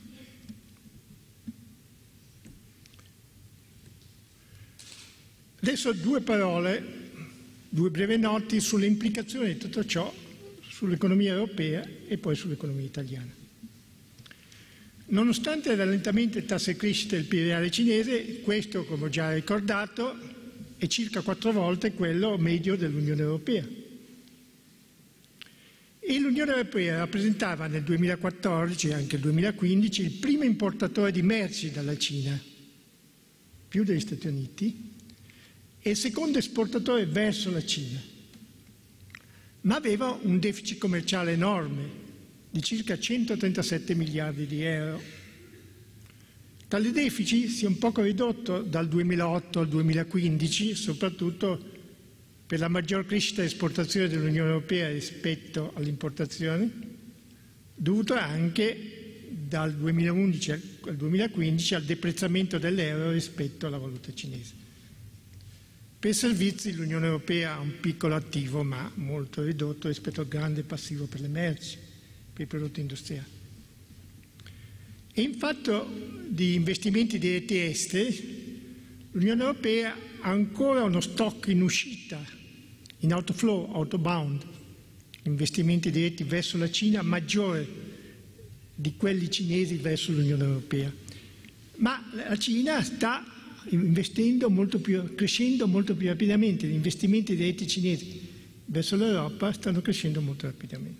Adesso due parole, due brevi noti sulle implicazioni di tutto ciò sull'economia europea e poi sull'economia italiana. Nonostante l'allentamento del tasso di crescita del P I L reale cinese, questo, come ho già ricordato, è circa quattro volte quello medio dell'Unione Europea. E l'Unione Europea rappresentava nel duemilaquattordici e anche nel duemilaquindici il primo importatore di merci dalla Cina, più degli Stati Uniti, e il secondo esportatore verso la Cina, ma aveva un deficit commerciale enorme di circa centotrentasette miliardi di euro. Tale deficit si è un poco ridotto dal duemilaotto al duemilaquindici, soprattutto per la maggior crescita dell'esportazione dell'Unione Europea rispetto alle importazioni, dovuta anche dal duemilaundici al duemilaquindici al deprezzamento dell'euro rispetto alla valuta cinese. Per servizi l'Unione Europea ha un piccolo attivo, ma molto ridotto rispetto al grande passivo per le merci, per i prodotti industriali. E in fatto di investimenti diretti esteri, l'Unione Europea ha ancora uno stock in uscita, in outflow, outbound, investimenti diretti verso la Cina maggiore di quelli cinesi verso l'Unione Europea. Ma la Cina sta investendo molto più, crescendo molto più rapidamente, gli investimenti diretti cinesi verso l'Europa stanno crescendo molto rapidamente.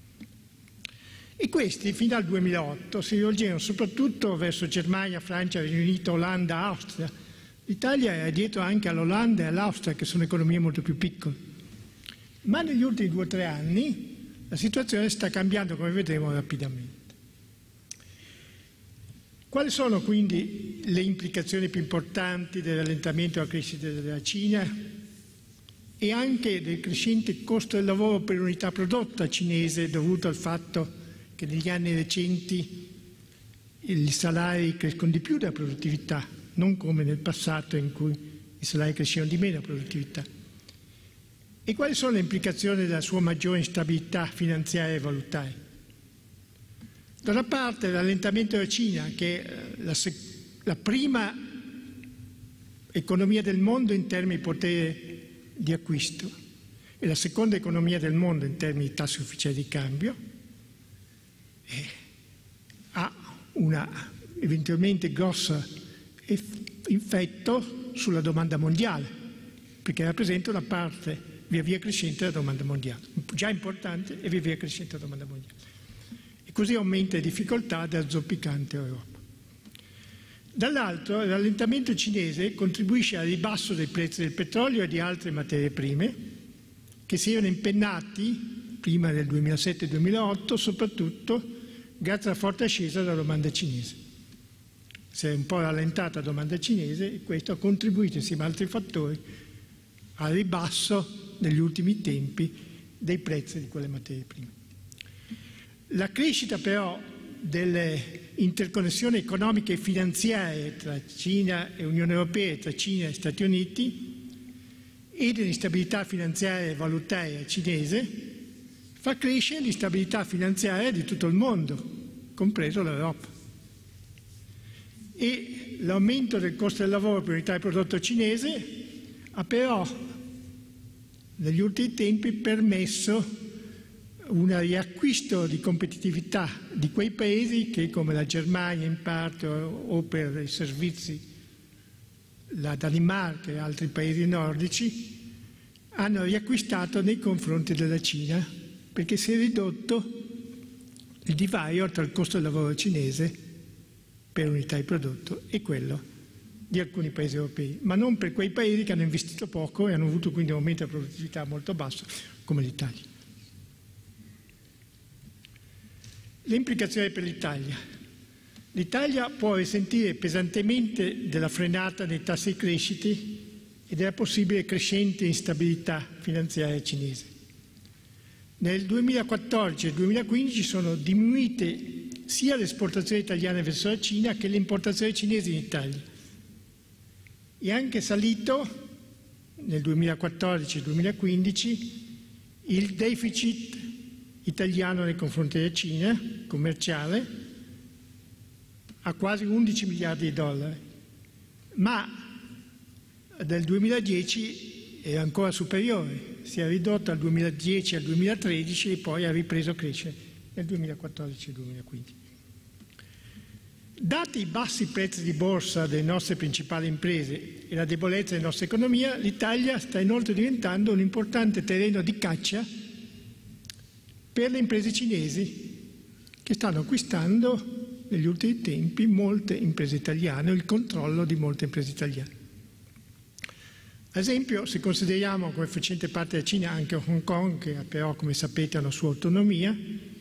E questi fino al duemilaotto si rivolgevano soprattutto verso Germania, Francia, Regno Unito, Olanda, Austria. L'Italia era dietro anche all'Olanda e all'Austria, che sono economie molto più piccole. Ma negli ultimi due o tre anni la situazione sta cambiando, come vedremo, rapidamente. Quali sono quindi le implicazioni più importanti dell'allentamento della crescita della Cina e anche del crescente costo del lavoro per unità prodotta cinese dovuto al fatto che negli anni recenti i salari crescono di più della produttività, non come nel passato in cui i salari crescevano di meno della produttività? E quali sono le implicazioni della sua maggiore instabilità finanziaria e valutaria? Da una parte l'allentamento della Cina, che è la, la prima economia del mondo in termini di potere di acquisto e la seconda economia del mondo in termini di tassi ufficiali di cambio, e ha una eventualmente grosso effetto sulla domanda mondiale, perché rappresenta una parte via via crescente della domanda mondiale, già importante e via via crescente la domanda mondiale. E così aumenta le difficoltà della zoppicante Europa. Dall'altro, il rallentamento cinese contribuisce al ribasso dei prezzi del petrolio e di altre materie prime che si erano impennati prima del duemilasette duemilaotto, soprattutto grazie alla forte ascesa della domanda cinese. Si è un po' rallentata la domanda cinese e questo ha contribuito insieme ad altri fattori al ribasso negli ultimi tempi dei prezzi di quelle materie prime. La crescita però delle interconnessioni economiche e finanziarie tra Cina e Unione Europea, tra Cina e Stati Uniti, e dell'instabilità finanziaria e valutaria cinese fa crescere l'instabilità finanziaria di tutto il mondo, compreso l'Europa. E l'aumento del costo del lavoro per unità di prodotto cinese ha però negli ultimi tempi permesso un riacquisto di competitività di quei paesi che, come la Germania in parte o per i servizi la Danimarca e altri paesi nordici, hanno riacquistato nei confronti della Cina, perché si è ridotto il divario tra il costo del lavoro cinese per unità di prodotto e quello di alcuni paesi europei, ma non per quei paesi che hanno investito poco e hanno avuto quindi un aumento della produttività molto basso, come l'Italia. Le implicazioni per l'Italia. L'Italia può risentire pesantemente della frenata dei tassi di crescita e della possibile crescente instabilità finanziaria cinese. Nel duemilaquattordici e duemilaquindici sono diminuite sia le esportazioni italiane verso la Cina che le importazioni cinesi in Italia. È anche salito nel duemilaquattordici e duemilaquindici il deficit italiano nei confronti della Cina, commerciale, a quasi undici miliardi di dollari, ma nel duemiladieci è ancora superiore, si è ridotto dal duemiladieci al duemilatredici e poi ha ripreso a crescere nel duemilaquattordici e duemilaquindici. Dati i bassi prezzi di borsa delle nostre principali imprese e la debolezza della nostra economia, l'Italia sta inoltre diventando un importante terreno di caccia per le imprese cinesi che stanno acquistando negli ultimi tempi molte imprese italiane o il controllo di molte imprese italiane. Ad esempio, se consideriamo come facente parte della Cina anche Hong Kong, che però, come sapete, ha una sua autonomia,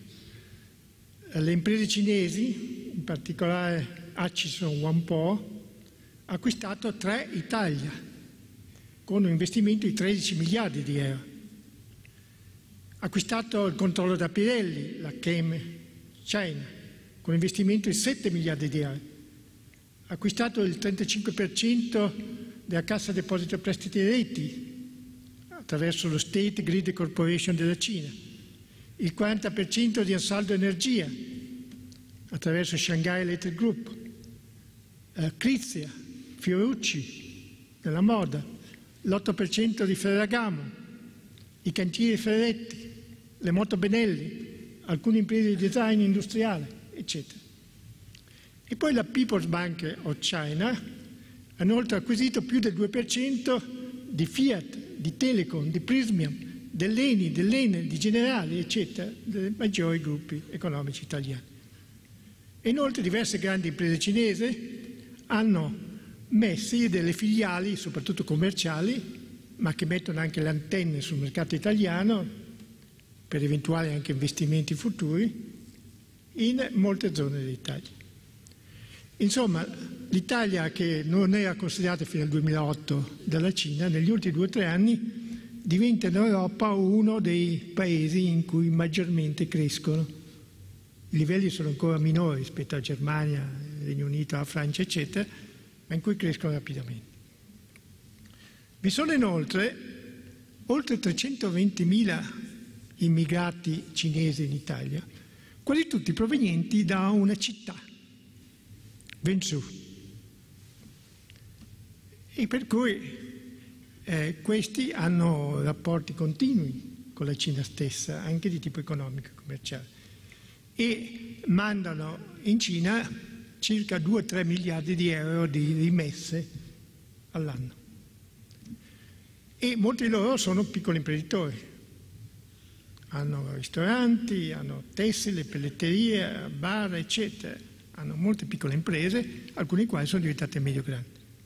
le imprese cinesi, in particolare Hutchison Whampoa, ha acquistato tre Italia, con un investimento di tredici miliardi di euro. Ha acquistato il controllo da Pirelli, la Chem China, con un investimento di sette miliardi di euro. Ha acquistato il trentacinque per cento della Cassa Deposito e Prestiti Reti attraverso lo State Grid Corporation della Cina, il quaranta per cento di Ansaldo Energia attraverso Shanghai Electric Group, eh, Crizia, Fiorucci nella moda, l'otto per cento di Ferragamo, i cantieri Ferretti, le moto Benelli, alcune imprese di design industriale, eccetera. E poi la People's Bank of China ha inoltre acquisito più del due per cento di Fiat, di Telecom, di Prysmian, dell'Eni, dell'Enel, di Generali, eccetera, dei maggiori gruppi economici italiani. E inoltre diverse grandi imprese cinesi hanno messo delle filiali, soprattutto commerciali, ma che mettono anche le antenne sul mercato italiano per eventuali anche investimenti futuri in molte zone dell'Italia. Insomma, l'Italia, che non era considerata fino al duemilaotto dalla Cina, negli ultimi due o tre anni diventa in Europa uno dei paesi in cui maggiormente crescono. I livelli sono ancora minori rispetto alla Germania, al Regno Unito, alla Francia, eccetera, ma in cui crescono rapidamente. Vi sono inoltre oltre trecentoventimila immigrati cinesi in Italia, quasi tutti provenienti da una città, Wenzhou. E per cui eh, questi hanno rapporti continui con la Cina stessa, anche di tipo economico e commerciale, e mandano in Cina circa due o tre miliardi di euro di rimesse all'anno. E molti di loro sono piccoli imprenditori. Hanno ristoranti, hanno tessile, pelletterie, bar, eccetera. Hanno molte piccole imprese, alcune quali sono diventate medio-grandi.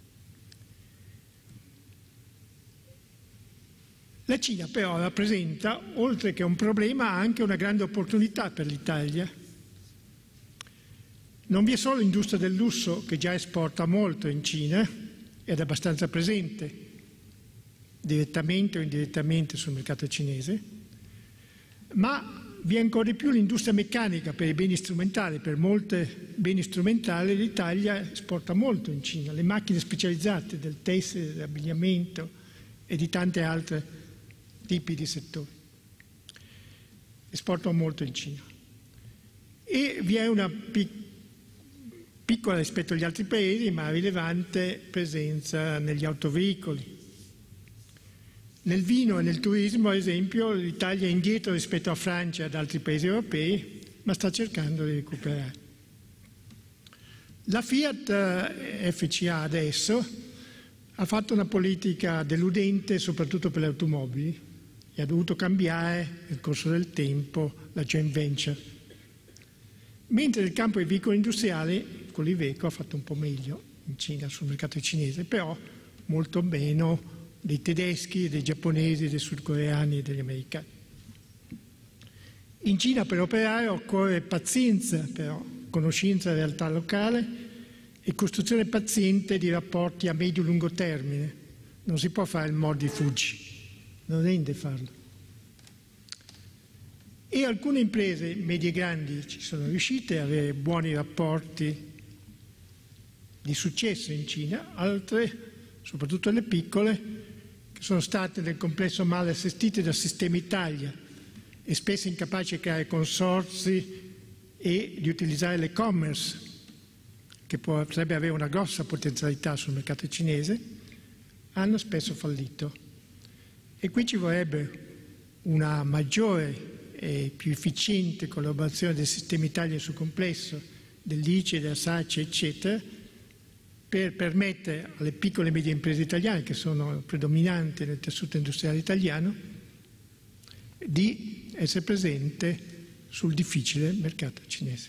La Cina però rappresenta, oltre che un problema, anche una grande opportunità per l'Italia. Non vi è solo l'industria del lusso, che già esporta molto in Cina ed è abbastanza presente, direttamente o indirettamente sul mercato cinese, ma vi è ancora di più l'industria meccanica per i beni strumentali. Per molti beni strumentali l'Italia esporta molto in Cina, le macchine specializzate del tessile, dell'abbigliamento e di tanti altri tipi di settori. Esportano molto in Cina. E vi è una piccola piccola rispetto agli altri paesi, ma rilevante presenza negli autoveicoli. Nel vino e nel turismo, ad esempio, l'Italia è indietro rispetto a Francia e ad altri paesi europei, ma sta cercando di recuperare. La Fiat F C A adesso ha fatto una politica deludente soprattutto per le automobili e ha dovuto cambiare nel corso del tempo la joint venture. Mentre nel campo dei veicoli industriali con l'Iveco ha fatto un po' meglio in Cina, sul mercato cinese, però molto meno dei tedeschi, dei giapponesi, dei sudcoreani e degli americani. In Cina per operare occorre pazienza, però, conoscenza della realtà locale e costruzione paziente di rapporti a medio-lungo termine. Non si può fare il mordi fuggi, non rende farlo. E alcune imprese medie e grandi ci sono riuscite ad avere buoni rapporti di successo in Cina, altre, soprattutto le piccole, che sono state nel complesso male assistite dal sistema Italia e spesso incapaci di creare consorzi e di utilizzare l'e-commerce, che potrebbe avere una grossa potenzialità sul mercato cinese, hanno spesso fallito. E qui ci vorrebbe una maggiore e più efficiente collaborazione del sistema Italia sul complesso, dell'I C E, della SACE, eccetera, per permettere alle piccole e medie imprese italiane, che sono predominanti nel tessuto industriale italiano, di essere presente sul difficile mercato cinese.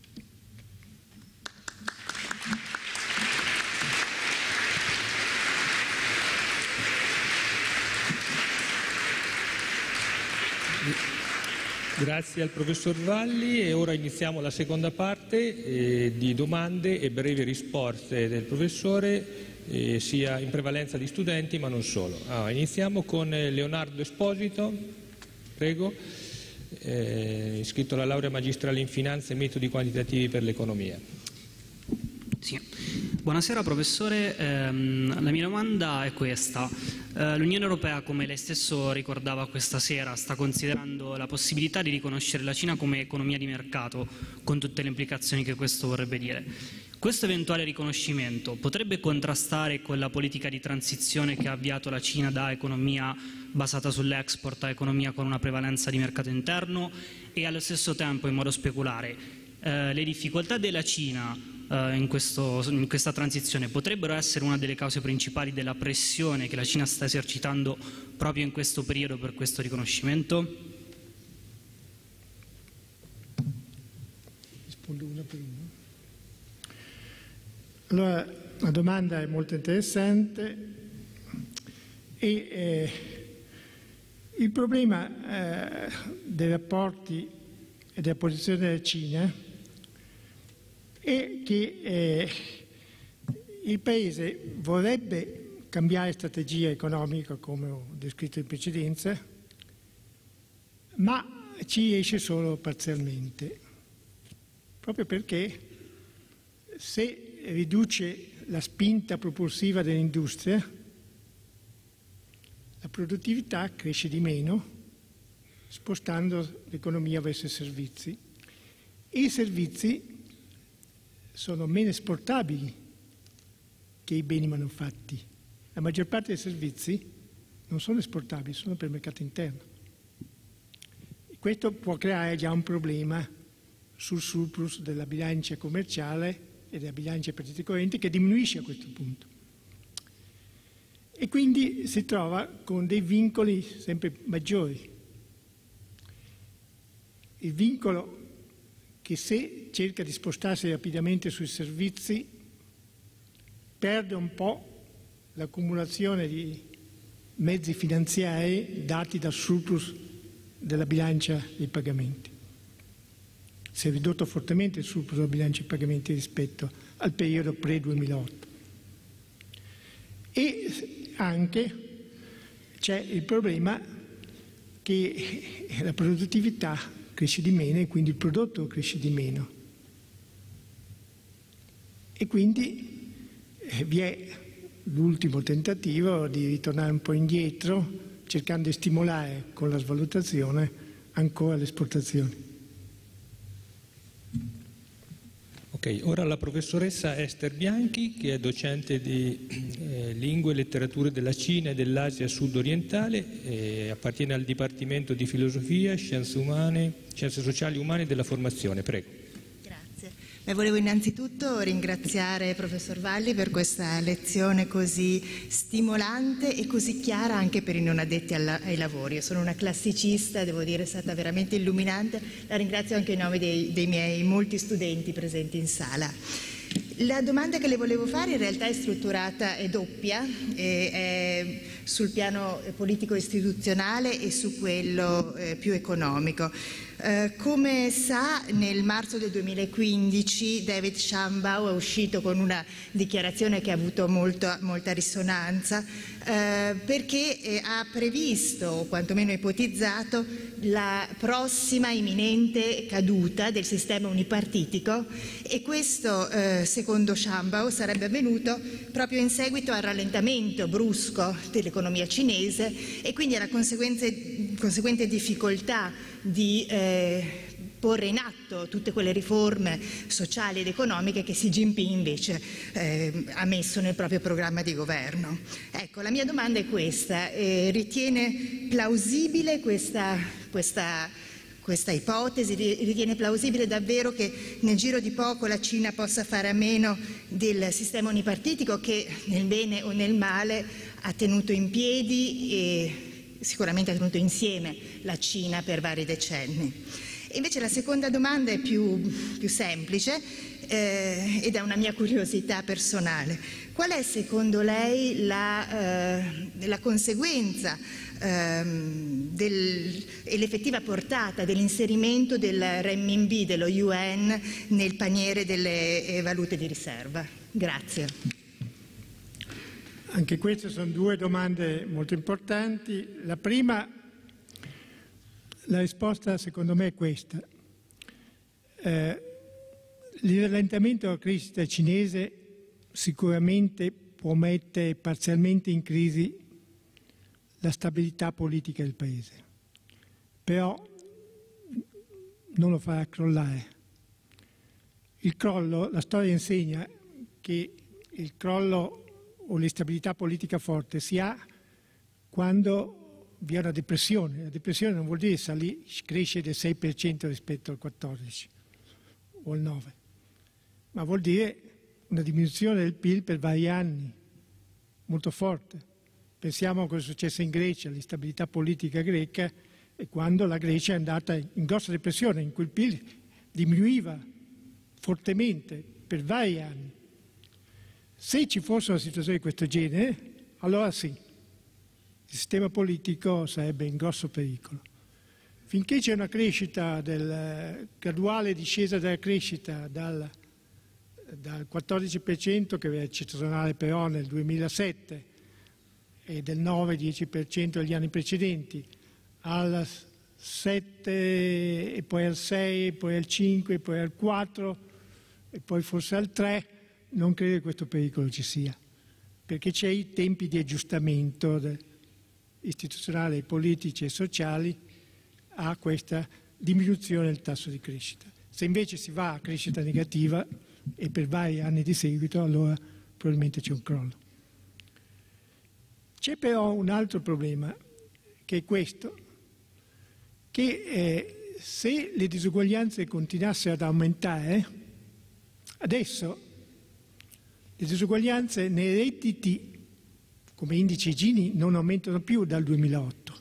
Grazie al professor Valli e ora iniziamo la seconda parte eh, di domande e brevi risposte del professore, eh, sia in prevalenza di studenti ma non solo. Ah, iniziamo con Leonardo Esposito, prego, eh, iscritto alla laurea magistrale in finanza e metodi quantitativi per l'economia. Sì. Buonasera professore, ehm, la mia domanda è questa. Eh, L'Unione Europea, come lei stesso ricordava questa sera, sta considerando la possibilità di riconoscere la Cina come economia di mercato, con tutte le implicazioni che questo vorrebbe dire. Questo eventuale riconoscimento potrebbe contrastare con la politica di transizione che ha avviato la Cina da economia basata sull'export a economia con una prevalenza di mercato interno e allo stesso tempo, in modo speculare, eh, le difficoltà della Cina In, questo, in questa transizione potrebbero essere una delle cause principali della pressione che la Cina sta esercitando proprio in questo periodo per questo riconoscimento? Rispondo una per una. Allora, la domanda è molto interessante e eh, il problema eh, dei rapporti e della posizione della Cina è che eh, il Paese vorrebbe cambiare strategia economica, come ho descritto in precedenza, ma ci esce solo parzialmente, proprio perché se riduce la spinta propulsiva dell'industria, la produttività cresce di meno, spostando l'economia verso i servizi. E i servizi sono meno esportabili che i beni manufatti. La maggior parte dei servizi non sono esportabili, sono per il mercato interno. E questo può creare già un problema sul surplus della bilancia commerciale e della bilancia partite correnti, che diminuisce a questo punto. E quindi si trova con dei vincoli sempre maggiori. Il vincolo che se cerca di spostarsi rapidamente sui servizi perde un po' l'accumulazione di mezzi finanziari dati dal surplus della bilancia dei pagamenti. si è ridotto fortemente il surplus al bilancio dei pagamenti rispetto al periodo pre-duemilaotto. E anche c'è il problema che la produttività cresce di meno e quindi il prodotto cresce di meno. E quindi eh, vi è l'ultimo tentativo di ritornare un po' indietro, cercando di stimolare con la svalutazione ancora le esportazioni. Ok, ora la professoressa Esther Bianchi, che è docente di eh, lingue e letterature della Cina e dell'Asia sud-orientale, eh, appartiene al Dipartimento di Filosofia, Scienze Umane, Scienze Sociali Umane e della Formazione. Prego. Beh, volevo innanzitutto ringraziare il professor Valli per questa lezione così stimolante e così chiara anche per i non addetti alla, ai lavori. Io sono una classicista, devo dire, è stata veramente illuminante. La ringrazio anche in nome dei, dei miei molti studenti presenti in sala. La domanda che le volevo fare in realtà è strutturata, è doppia, è, è sul piano politico-istituzionale e su quello eh, più economico. Eh, come sa, nel marzo del duemilaquindici David Shambaugh è uscito con una dichiarazione che ha avuto molto, molta risonanza, eh, perché eh, ha previsto, o quantomeno ipotizzato, la prossima imminente caduta del sistema unipartitico, e questo, eh, secondo Shambaugh, sarebbe avvenuto proprio in seguito al rallentamento brusco dell'economia cinese e quindi alla conseguente difficoltà di eh, porre in atto tutte quelle riforme sociali ed economiche che Xi Jinping invece eh, ha messo nel proprio programma di governo. Ecco, la mia domanda è questa: eh, ritiene plausibile questa, questa, questa ipotesi? Ritiene plausibile davvero che nel giro di poco la Cina possa fare a meno del sistema unipartitico che, nel bene o nel male, ha tenuto in piedi e sicuramente ha tenuto insieme la Cina per vari decenni? E invece la seconda domanda è più, più semplice eh, ed è una mia curiosità personale. Qual è secondo lei la, eh, la conseguenza eh, del, e l'effettiva portata dell'inserimento del renminbi, dello yuan, nel paniere delle eh, valute di riserva? Grazie. Anche queste sono due domande molto importanti. La prima, la risposta secondo me è questa. Eh, il rallentamento della crescita cinese sicuramente può mettere parzialmente in crisi la stabilità politica del Paese, però non lo farà crollare. Il crollo, la storia insegna che il crollo o l'instabilità politica forte si ha quando vi è una depressione. La depressione non vuol dire salì, cresce del sei per cento rispetto al quattordici o al nove, ma vuol dire una diminuzione del P I L per vari anni, molto forte. Pensiamo a cosa è successo in Grecia, l'instabilità politica greca, e quando la Grecia è andata in grossa depressione, in cui il P I L diminuiva fortemente per vari anni. Se ci fosse una situazione di questo genere, allora sì, il sistema politico sarebbe in grosso pericolo. Finché c'è una crescita, del, graduale discesa della crescita dal, dal quattordici per cento, che è eccezionale però nel duemilasette, e del nove dieci per cento degli anni precedenti, al sette, e poi al sei, e poi al cinque, e poi al quattro, e poi forse al tre, non credo che questo pericolo ci sia, perché c'è i tempi di aggiustamento istituzionali, politici e sociali a questa diminuzione del tasso di crescita. Se invece si va a crescita negativa e per vari anni di seguito, allora probabilmente c'è un crollo. C'è però un altro problema, che è questo, che eh, se le disuguaglianze continuassero ad aumentare, adesso le disuguaglianze nei redditi come indice Gini non aumentano più dal duemilaotto,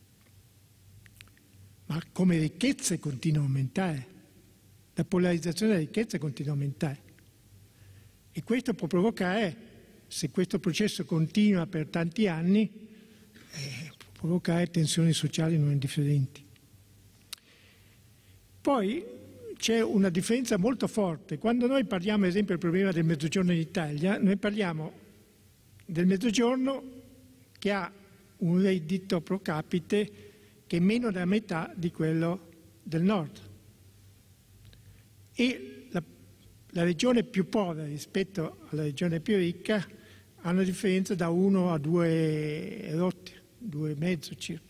ma come ricchezze continuano a aumentare, la polarizzazione della ricchezza continua a aumentare, e questo può provocare, se questo processo continua per tanti anni, eh, può provocare tensioni sociali non indifferenti. Poi c'è una differenza molto forte. Quando noi parliamo, ad esempio, del problema del Mezzogiorno in Italia, noi parliamo del Mezzogiorno che ha un reddito pro capite che è meno della metà di quello del Nord. E la, la regione più povera rispetto alla regione più ricca ha una differenza da uno a due rotti, due e mezzo circa.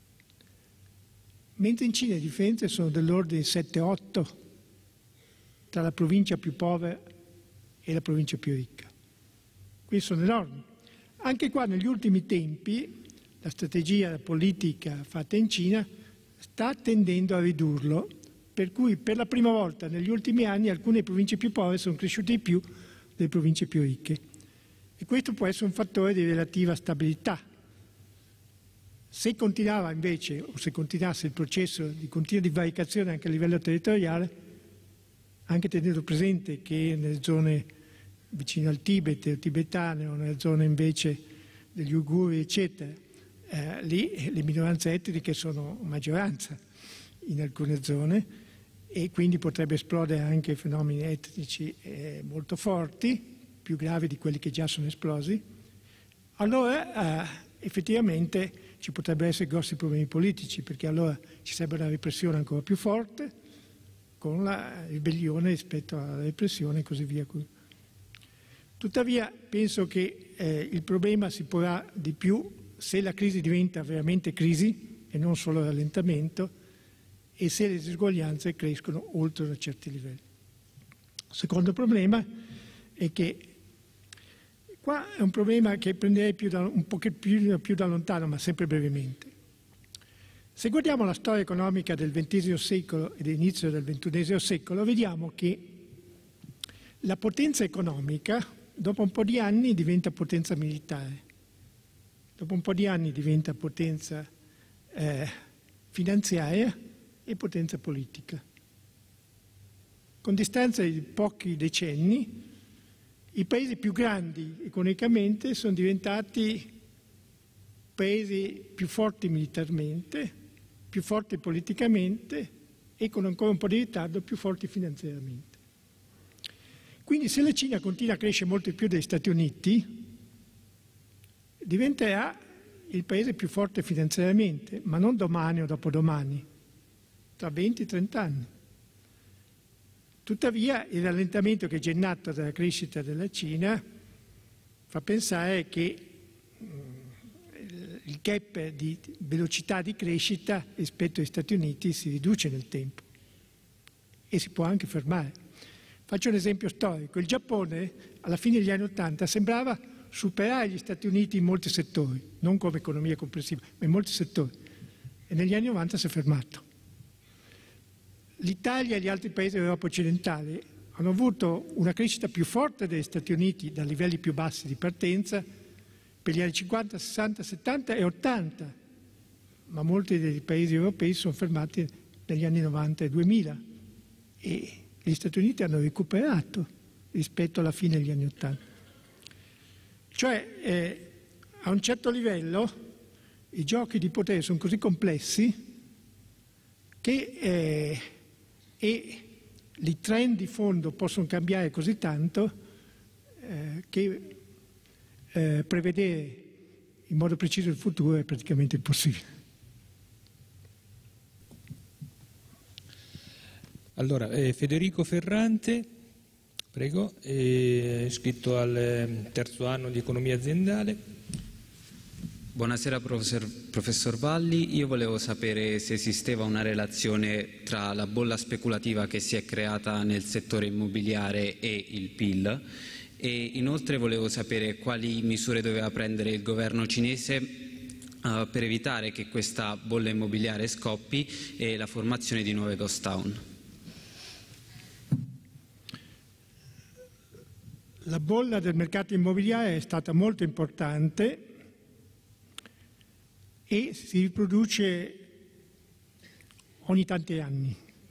Mentre in Cina le differenze sono dell'ordine sette otto tra la provincia più povera e la provincia più ricca. Quindi sono enormi. Anche qua negli ultimi tempi la strategia politica fatta in Cina sta tendendo a ridurlo, per cui per la prima volta negli ultimi anni alcune province più povere sono cresciute di più delle province più ricche. E questo può essere un fattore di relativa stabilità. Se continuava invece, o se continuasse il processo di continua divaricazione anche a livello territoriale, anche tenendo presente che nelle zone vicino al Tibet, o tibetane, o nelle zone invece degli Uiguri, eccetera, eh, lì le minoranze etniche sono maggioranza in alcune zone e quindi potrebbe esplodere anche fenomeni etnici eh, molto forti, più gravi di quelli che già sono esplosi. Allora eh, effettivamente ci potrebbero essere grossi problemi politici, perché allora ci sarebbe una repressione ancora più forte, con la ribellione rispetto alla repressione e così via. Tuttavia penso che eh, il problema si porrà di più se la crisi diventa veramente crisi e non solo rallentamento, e se le disuguaglianze crescono oltre a certi livelli. Il secondo problema è che qua è un problema che prenderei più da, un po' più, più da lontano, ma sempre brevemente. Se guardiamo la storia economica del ventesimo secolo e dell'inizio del ventunesimo secolo, vediamo che la potenza economica dopo un po' di anni diventa potenza militare, dopo un po' di anni diventa potenza eh, finanziaria e potenza politica. Con distanza di pochi decenni, i paesi più grandi economicamente sono diventati paesi più forti militarmente, più forti politicamente e con ancora un po' di ritardo più forti finanziariamente. Quindi se la Cina continua a crescere molto di più degli Stati Uniti, diventerà il paese più forte finanziariamente, ma non domani o dopodomani, tra venti trenta anni. Tuttavia il rallentamento che è generato dalla crescita della Cina fa pensare che il gap di velocità di crescita rispetto agli Stati Uniti si riduce nel tempo e si può anche fermare. Faccio un esempio storico. Il Giappone alla fine degli anni Ottanta sembrava superare gli Stati Uniti in molti settori, non come economia complessiva, ma in molti settori, e negli anni novanta si è fermato. L'Italia e gli altri paesi dell'Europa occidentale hanno avuto una crescita più forte degli Stati Uniti da livelli più bassi di partenza per gli anni cinquanta, sessanta, settanta e ottanta, ma molti dei paesi europei sono fermati negli anni novanta e duemila e gli Stati Uniti hanno recuperato rispetto alla fine degli anni ottanta. Cioè, eh, a un certo livello i giochi di potere sono così complessi che eh, e i trend di fondo possono cambiare così tanto eh, che eh, prevedere in modo preciso il futuro è praticamente impossibile. Allora, eh, Federico Ferrante, prego, è iscritto al terzo anno di economia aziendale. Buonasera professor, professor Valli, io volevo sapere se esisteva una relazione tra la bolla speculativa che si è creata nel settore immobiliare e il P I L e inoltre volevo sapere quali misure doveva prendere il governo cinese uh, per evitare che questa bolla immobiliare scoppi e la formazione di nuove ghost town. La bolla del mercato immobiliare è stata molto importante e si riproduce ogni tanti anni.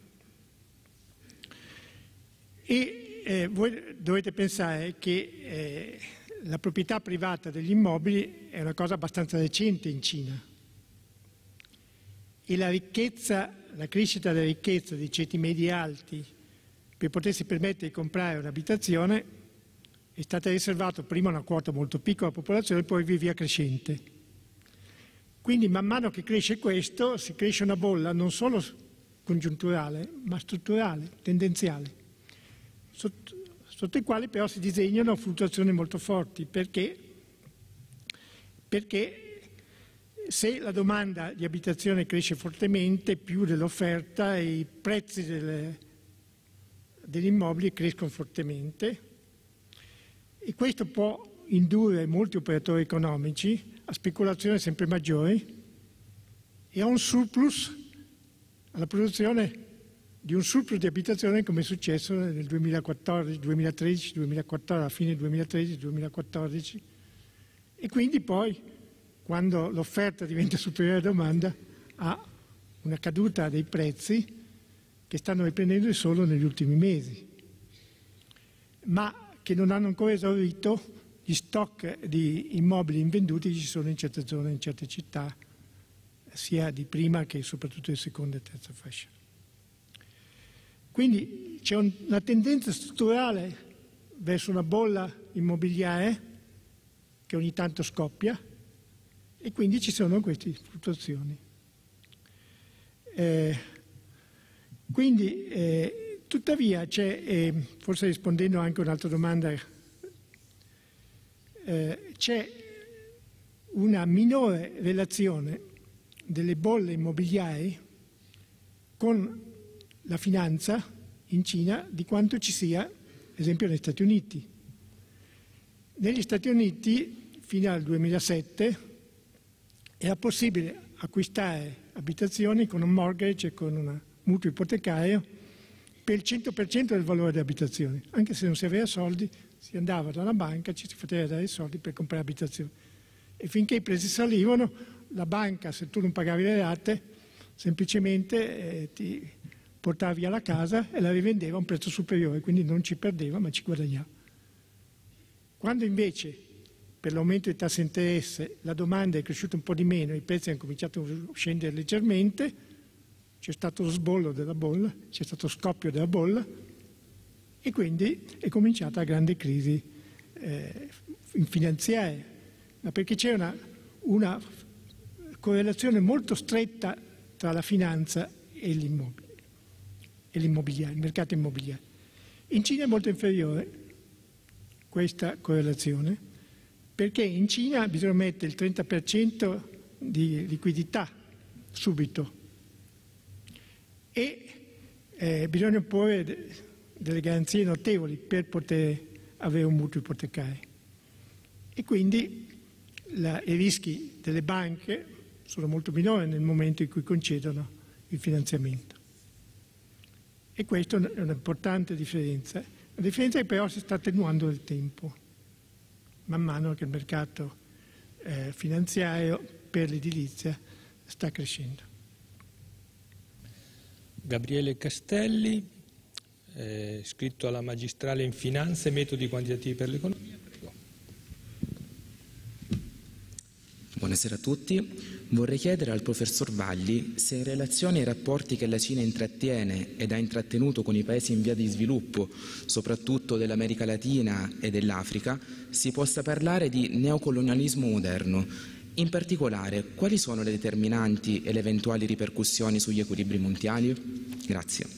E eh, voi dovete pensare che eh, la proprietà privata degli immobili è una cosa abbastanza recente in Cina e la ricchezza la crescita della ricchezza dei ceti medi alti per potersi permettere di comprare un'abitazione è stata riservata prima a una quota molto piccola della popolazione, poi via via crescente. Quindi man mano che cresce questo, si cresce una bolla non solo congiunturale, ma strutturale, tendenziale, sotto, sotto i quali però si disegnano fluttuazioni molto forti, perché, perché se la domanda di abitazione cresce fortemente, più dell'offerta, i prezzi delle, degli immobili crescono fortemente, e questo può indurre molti operatori economici a speculazioni sempre maggiori e a un surplus, alla produzione di un surplus di abitazione, come è successo nel duemilaquattordici, duemilatredici, duemilaquattordici, alla fine duemilatredici, duemilaquattordici, e quindi poi, quando l'offerta diventa superiore alla domanda, ha una caduta dei prezzi che stanno riprendendo solo negli ultimi mesi, ma che non hanno ancora esaurito gli stock di immobili invenduti che ci sono in certe zone, in certe città, sia di prima che soprattutto di seconda e terza fascia. Quindi c'è un, una tendenza strutturale verso una bolla immobiliare che ogni tanto scoppia, e quindi ci sono queste fluttuazioni. Eh, quindi, eh, tuttavia, c'è, eh, forse rispondendo anche a un'altra domanda, eh, c'è una minore relazione delle bolle immobiliari con la finanza in Cina di quanto ci sia, ad esempio, negli Stati Uniti. Negli Stati Uniti, fino al duemilasette, era possibile acquistare abitazioni con un mortgage e con un mutuo ipotecario per il cento per cento del valore delle abitazioni. Anche se non si aveva soldi, si andava dalla banca, ci si poteva dare i soldi per comprare abitazioni. E finché i prezzi salivano, la banca, se tu non pagavi le rate, semplicemente eh, ti portava via la casa e la rivendeva a un prezzo superiore, quindi non ci perdeva ma ci guadagnava. Quando invece, per l'aumento di tassi di interesse, la domanda è cresciuta un po' di meno e i prezzi hanno cominciato a scendere leggermente, c'è stato lo sbollo della bolla, c'è stato lo scoppio della bolla, e quindi è cominciata la grande crisi eh, finanziaria, ma perché c'è una, una correlazione molto stretta tra la finanza e l'immobile, e l'immobiliare, il mercato immobiliare. In Cina è molto inferiore questa correlazione, perché in Cina bisogna mettere il trenta per cento di liquidità subito e eh, bisogna porre de- delle garanzie notevoli per poter avere un mutuo ipotecario. E quindi la, i rischi delle banche sono molto minori nel momento in cui concedono il finanziamento. E questa è un'importante differenza, una differenza che però si sta attenuando nel tempo, man mano che il mercato eh, finanziario per l'edilizia sta crescendo. Gabriele Castelli, eh, iscritto alla magistrale in finanza e metodi quantitativi per l'economia. Prego. Buonasera a tutti. Vorrei chiedere al professor Valli se in relazione ai rapporti che la Cina intrattiene ed ha intrattenuto con i paesi in via di sviluppo, soprattutto dell'America Latina e dell'Africa, si possa parlare di neocolonialismo moderno. In particolare, quali sono le determinanti e le eventuali ripercussioni sugli equilibri mondiali? Grazie.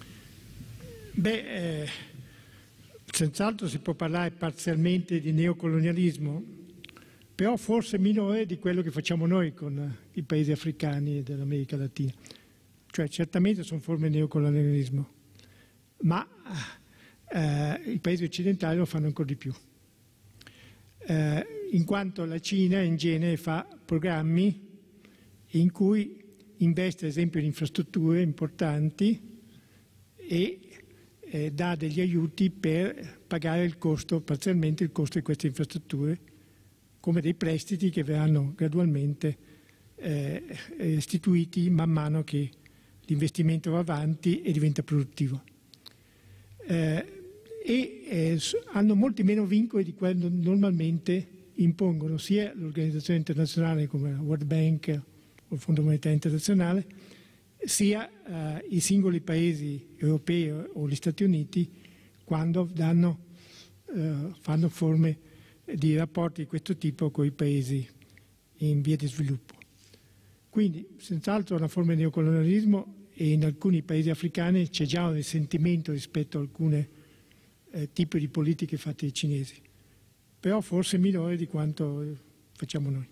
Beh, eh, senz'altro si può parlare parzialmente di neocolonialismo, però forse minore di quello che facciamo noi con i paesi africani e dell'America Latina. Cioè, certamente sono forme di neocolonialismo, ma eh, i paesi occidentali lo fanno ancora di più. Eh, in quanto la Cina in genere fa programmi in cui investe ad esempio in infrastrutture importanti e eh, dà degli aiuti per pagare il costo, parzialmente il costo di queste infrastrutture, come dei prestiti che verranno gradualmente eh, restituiti man mano che l'investimento va avanti e diventa produttivo. Eh, e eh, hanno molti meno vincoli di quello normalmente impongono sia l'organizzazione internazionale come la World Bank o il Fondo Monetario Internazionale, sia eh, i singoli paesi europei o gli Stati Uniti quando danno, eh, fanno forme di rapporti di questo tipo con i paesi in via di sviluppo. Quindi senz'altro una forma di neocolonialismo, e in alcuni paesi africani c'è già un risentimento rispetto a alcuni eh, tipi di politiche fatte dai cinesi, però forse minore di quanto facciamo noi.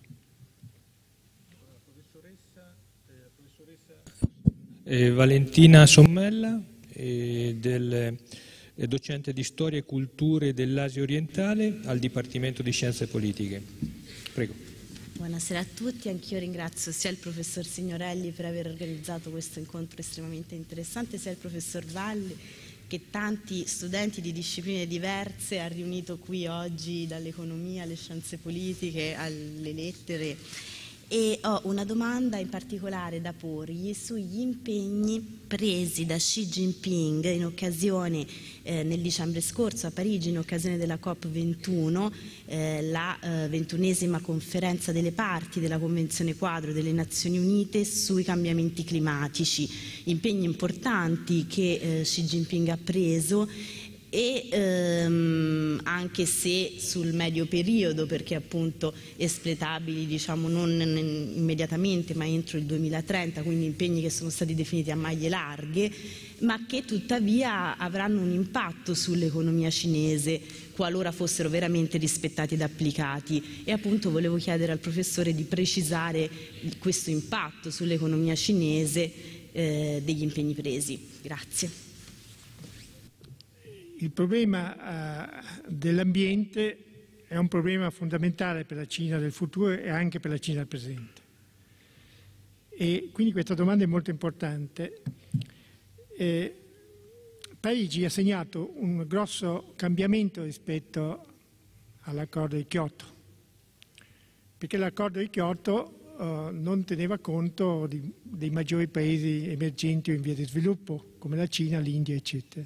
Eh, Valentina Sommella, eh, del, eh, docente di Storia e Culture dell'Asia Orientale al Dipartimento di Scienze Politiche. Prego. Buonasera a tutti, anch'io ringrazio sia il professor Signorelli per aver organizzato questo incontro estremamente interessante, sia il professor Valli che tanti studenti di discipline diverse ha riunito qui oggi, dall'economia alle scienze politiche alle lettere. E ho una domanda in particolare da porgli sugli impegni presi da Xi Jinping in occasione, eh, nel dicembre scorso a Parigi, in occasione della COP ventuno, eh, la eh, ventunesima conferenza delle parti della Convenzione Quadro delle Nazioni Unite sui cambiamenti climatici. Impegni importanti che eh, Xi Jinping ha preso, e ehm, anche se sul medio periodo, perché appunto espletabili diciamo non immediatamente ma entro il duemilatrenta, quindi impegni che sono stati definiti a maglie larghe, ma che tuttavia avranno un impatto sull'economia cinese qualora fossero veramente rispettati ed applicati. E appunto volevo chiedere al professore di precisare questo impatto sull'economia cinese eh, degli impegni presi. Grazie. Il problema eh, dell'ambiente è un problema fondamentale per la Cina del futuro e anche per la Cina del presente. E quindi questa domanda è molto importante. Eh, Parigi ha segnato un grosso cambiamento rispetto all'accordo di Kyoto, perché l'accordo di Kyoto eh, non teneva conto di, dei maggiori paesi emergenti o in via di sviluppo, come la Cina, l'India, eccetera.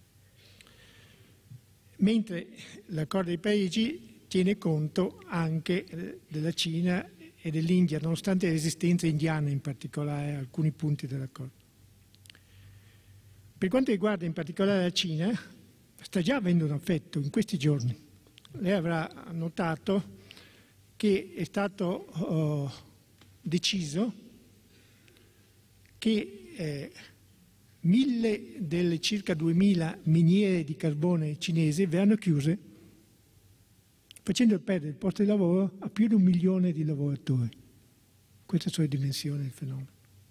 Mentre l'accordo di Parigi tiene conto anche della Cina e dell'India, nonostante le resistenze indiane in particolare a alcuni punti dell'accordo. Per quanto riguarda in particolare la Cina, sta già avendo un effetto in questi giorni. Lei avrà notato che è stato uh, deciso che eh, mille delle circa duemila miniere di carbone cinesi verranno chiuse, facendo perdere il posto di lavoro a più di un milione di lavoratori. Queste sono le dimensioni del fenomeno.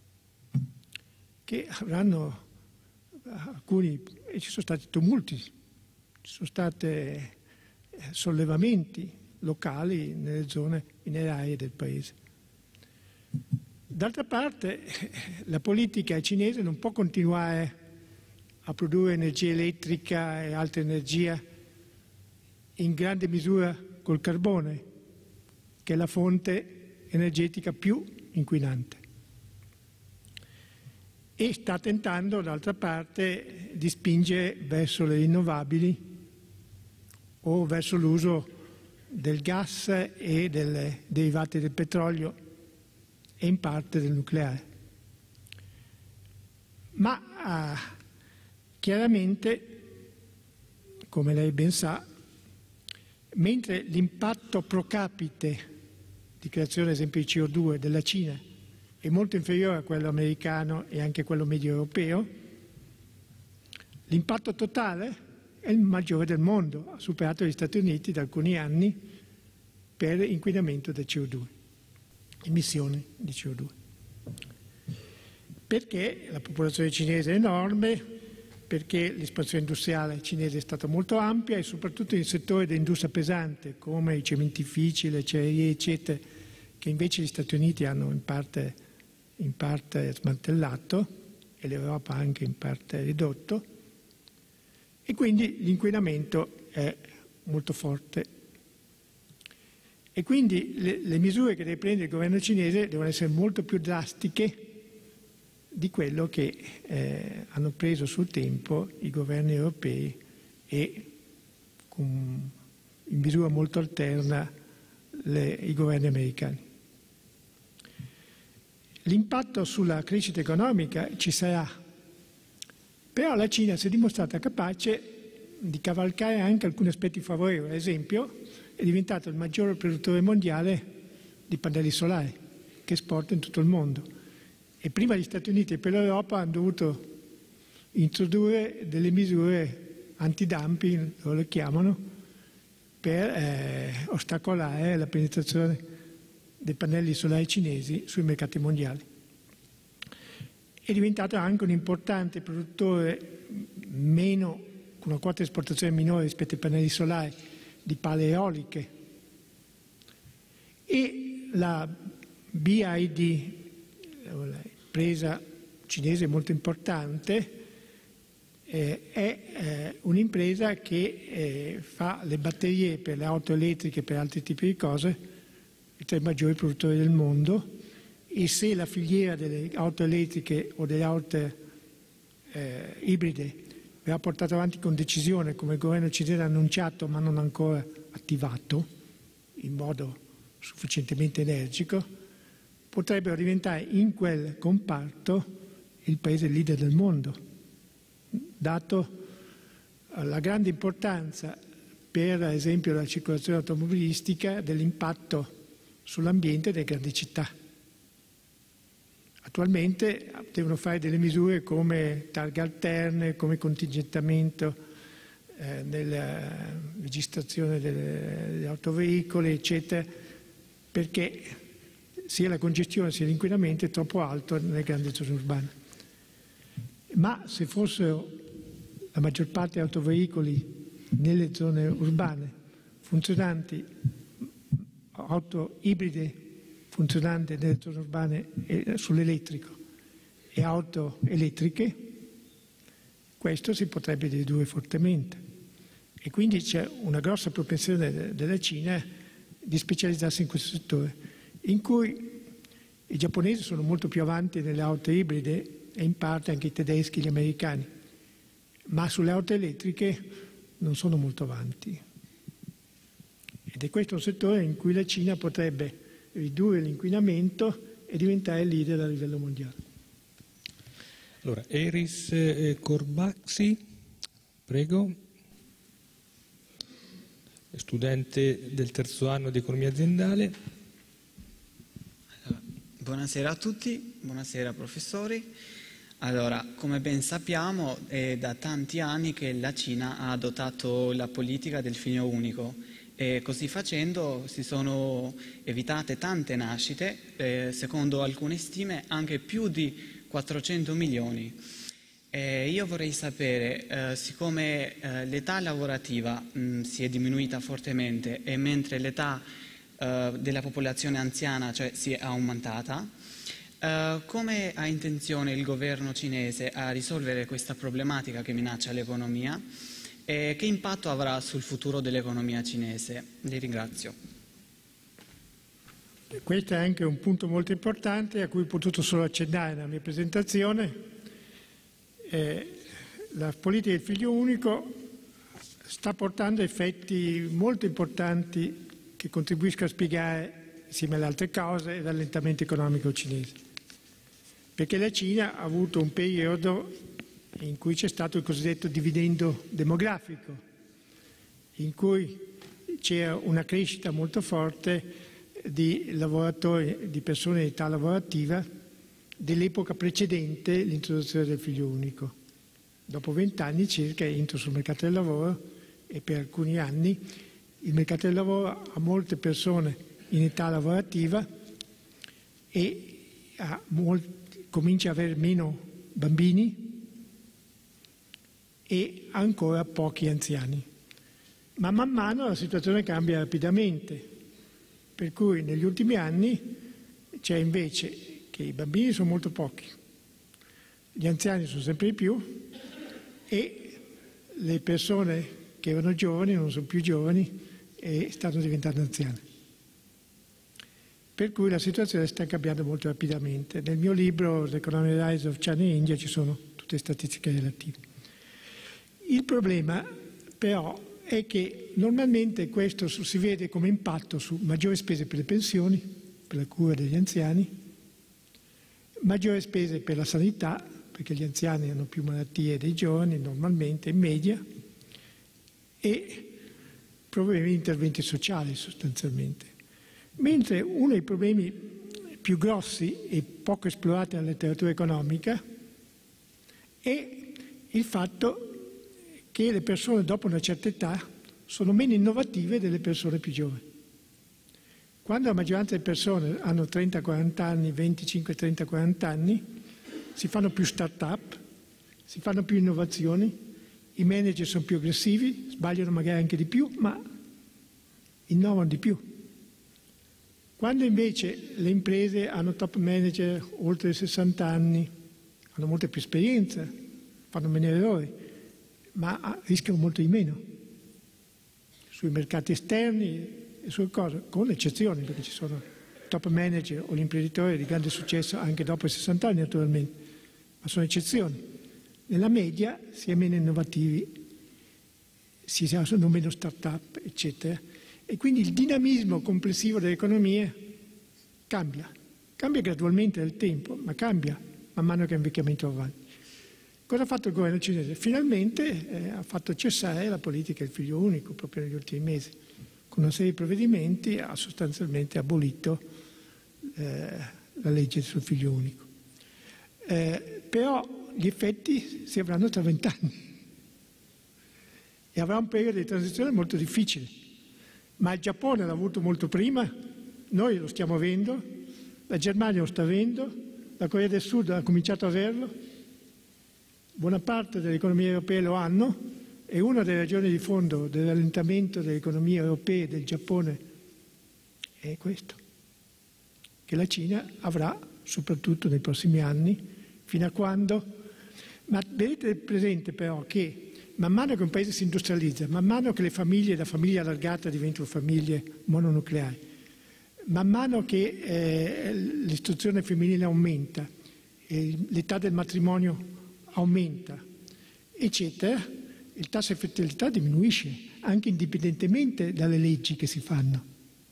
Che avranno alcuni, e ci sono stati tumulti, ci sono stati sollevamenti locali nelle zone, nelle aree del paese. D'altra parte, la politica cinese non può continuare a produrre energia elettrica e altra energia in grande misura col carbone, che è la fonte energetica più inquinante. E sta tentando, d'altra parte, di spingere verso le rinnovabili o verso l'uso del gas e delle derivati del petrolio e in parte del nucleare. Ma ah, chiaramente, come lei ben sa, mentre l'impatto pro capite di creazione, ad esempio, di C O due della Cina è molto inferiore a quello americano e anche a quello medio europeo, l'impatto totale è il maggiore del mondo, ha superato gli Stati Uniti da alcuni anni per inquinamento da C O due. Emissioni di C O due, perché la popolazione cinese è enorme, perché l'espansione industriale cinese è stata molto ampia e soprattutto in settori dell'industria pesante come i cementifici, le acciaierie eccetera, che invece gli Stati Uniti hanno in parte, in parte smantellato e l'Europa anche in parte ridotto, e quindi l'inquinamento è molto forte. E quindi le, le misure che deve prendere il governo cinese devono essere molto più drastiche di quello che eh, hanno preso sul tempo i governi europei e con, in misura molto alterna le, i governi americani. L'impatto sulla crescita economica ci sarà, però la Cina si è dimostrata capace di cavalcare anche alcuni aspetti favorevoli. Ad esempio, è diventato il maggior produttore mondiale di pannelli solari, che esporta in tutto il mondo. E prima gli Stati Uniti e poi l'Europa hanno dovuto introdurre delle misure antidumping, lo le chiamano, per eh, ostacolare la penetrazione dei pannelli solari cinesi sui mercati mondiali. È diventato anche un importante produttore, meno, con una quota di esportazione minore rispetto ai pannelli solari, di pale eoliche. E la B I D, l'impresa cinese molto importante, eh, è eh, un'impresa che eh, fa le batterie per le auto elettriche e per altri tipi di cose, tra i maggiori produttori del mondo, e se la filiera delle auto elettriche o delle auto eh, ibride verrà portata avanti con decisione, come il governo cinese ha annunciato ma non ancora attivato in modo sufficientemente energico, potrebbero diventare in quel comparto il paese leader del mondo, dato la grande importanza per ad esempio la circolazione automobilistica dell'impatto sull'ambiente delle grandi città. Attualmente devono fare delle misure come targhe alterne, come contingentamento eh, nella registrazione delle, degli autoveicoli, eccetera, perché sia la congestione sia l'inquinamento è troppo alto nelle grandi zone urbane. Ma se fossero la maggior parte degli autoveicoli nelle zone urbane funzionanti, auto ibride funzionanti nelle zone urbane sull'elettrico e auto elettriche, questo si potrebbe ridurre fortemente. E quindi c'è una grossa propensione della Cina di specializzarsi in questo settore, in cui i giapponesi sono molto più avanti nelle auto ibride e in parte anche i tedeschi e gli americani, ma sulle auto elettriche non sono molto avanti. Ed è questo un settore in cui la Cina potrebbe ridurre l'inquinamento e diventare leader a livello mondiale. Allora, Eris eh, Corbaxi, prego, studente del terzo anno di economia aziendale. Allora, buonasera a tutti, buonasera professori. Allora, come ben sappiamo, è da tanti anni che la Cina ha adottato la politica del figlio unico e così facendo si sono evitate tante nascite, eh, secondo alcune stime anche più di quattrocento milioni. Eh, io vorrei sapere, eh, siccome eh, l'età lavorativa mh, si è diminuita fortemente e mentre l'età eh, della popolazione anziana, cioè, si è aumentata, Uh, come ha intenzione il governo cinese a risolvere questa problematica che minaccia l'economia e che impatto avrà sul futuro dell'economia cinese? Vi ringrazio. Questo è anche un punto molto importante a cui ho potuto solo accennare nella mia presentazione. Eh, la politica del figlio unico sta portando effetti molto importanti che contribuiscono a spiegare, insieme alle altre cause, il rallentamento economico cinese. Perché la Cina ha avuto un periodo in cui c'è stato il cosiddetto dividendo demografico, in cui c'era una crescita molto forte di lavoratori, di persone di età lavorativa dell'epoca precedente l'introduzione del figlio unico. Dopo vent'anni circa entro sul mercato del lavoro e per alcuni anni il mercato del lavoro ha molte persone in età lavorativa e ha molti comincia ad avere meno bambini e ancora pochi anziani. Ma man mano la situazione cambia rapidamente, per cui negli ultimi anni c'è invece che i bambini sono molto pochi, gli anziani sono sempre di più e le persone che erano giovani non sono più giovani e stanno diventando anziane. Per cui la situazione sta cambiando molto rapidamente. Nel mio libro The Economic Rise of China and India ci sono tutte le statistiche relative. Il problema però è che normalmente questo si vede come impatto su maggiori spese per le pensioni, per la cura degli anziani, maggiori spese per la sanità, perché gli anziani hanno più malattie dei giovani normalmente, in media, e problemi di interventi sociali sostanzialmente. Mentre uno dei problemi più grossi e poco esplorati nella letteratura economica è il fatto che le persone dopo una certa età sono meno innovative delle persone più giovani. Quando la maggioranza delle persone hanno trenta quaranta anni, venticinque trenta quaranta anni, si fanno più start-up, si fanno più innovazioni, i manager sono più aggressivi, sbagliano magari anche di più, ma innovano di più. Quando invece le imprese hanno top manager oltre i sessanta anni, hanno molta più esperienza, fanno meno errori, ma rischiano molto di meno sui mercati esterni e sulle cose, con eccezioni, perché ci sono top manager o gli imprenditori di grande successo anche dopo i sessanta anni naturalmente, ma sono eccezioni. Nella media si è meno innovativi, si sono meno start-up, eccetera. E quindi il dinamismo complessivo delle economie cambia. Cambia gradualmente nel tempo, ma cambia man mano che l'invecchiamento va avanti. Cosa ha fatto il governo cinese? Finalmente eh, ha fatto cessare la politica del figlio unico proprio negli ultimi mesi. Con una serie di provvedimenti ha sostanzialmente abolito eh, la legge sul figlio unico. Eh, però gli effetti si avranno tra vent'anni e avrà un periodo di transizione molto difficile. Ma il Giappone l'ha avuto molto prima, noi lo stiamo avendo, la Germania lo sta avendo, la Corea del Sud ha cominciato a averlo, buona parte delle economie europee lo hanno, e una delle ragioni di fondo del rallentamento delle economie europee e del Giappone è questo, che la Cina avrà, soprattutto nei prossimi anni, fino a quando... Ma vedete presente però che man mano che un paese si industrializza, man mano che le famiglie, da famiglia allargata diventano famiglie mononucleari, man mano che eh, l'istruzione femminile aumenta, eh, l'età del matrimonio aumenta, eccetera, il tasso di fertilità diminuisce, anche indipendentemente dalle leggi che si fanno.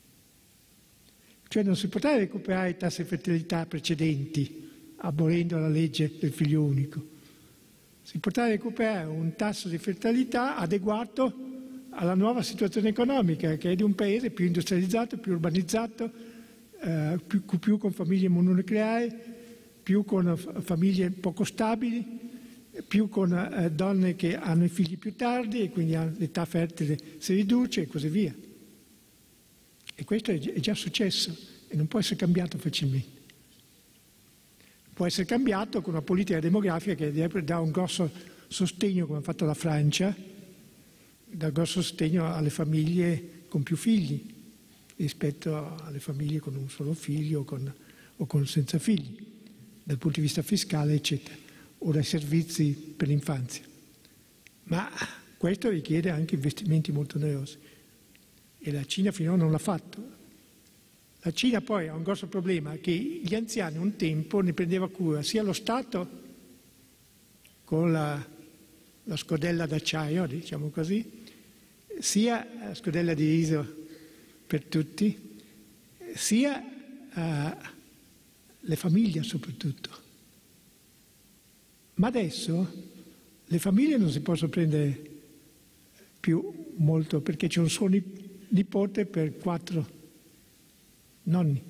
Cioè non si potrà recuperare i tassi di fertilità precedenti, abolendo la legge del figlio unico. Si potrà recuperare un tasso di fertilità adeguato alla nuova situazione economica, che è di un paese più industrializzato, più urbanizzato, eh, più, più con famiglie mononucleari, più con famiglie poco stabili, più con eh, donne che hanno i figli più tardi e quindi l'età fertile si riduce e così via. E questo è, è già successo e non può essere cambiato facilmente. Può essere cambiato con una politica demografica che dà un grosso sostegno, come ha fatto la Francia, dà un grosso sostegno alle famiglie con più figli rispetto alle famiglie con un solo figlio o con, o con senza figli, dal punto di vista fiscale, eccetera, o dai servizi per l'infanzia. Ma questo richiede anche investimenti molto onerosi e la Cina finora non l'ha fatto. La Cina poi ha un grosso problema, che gli anziani un tempo ne prendeva cura sia lo Stato con la, la scodella d'acciaio, diciamo così, sia la scodella di riso per tutti, sia uh, le famiglie soprattutto. Ma adesso le famiglie non si possono prendere più molto, perché c'è un solo nipote per quattro nonni.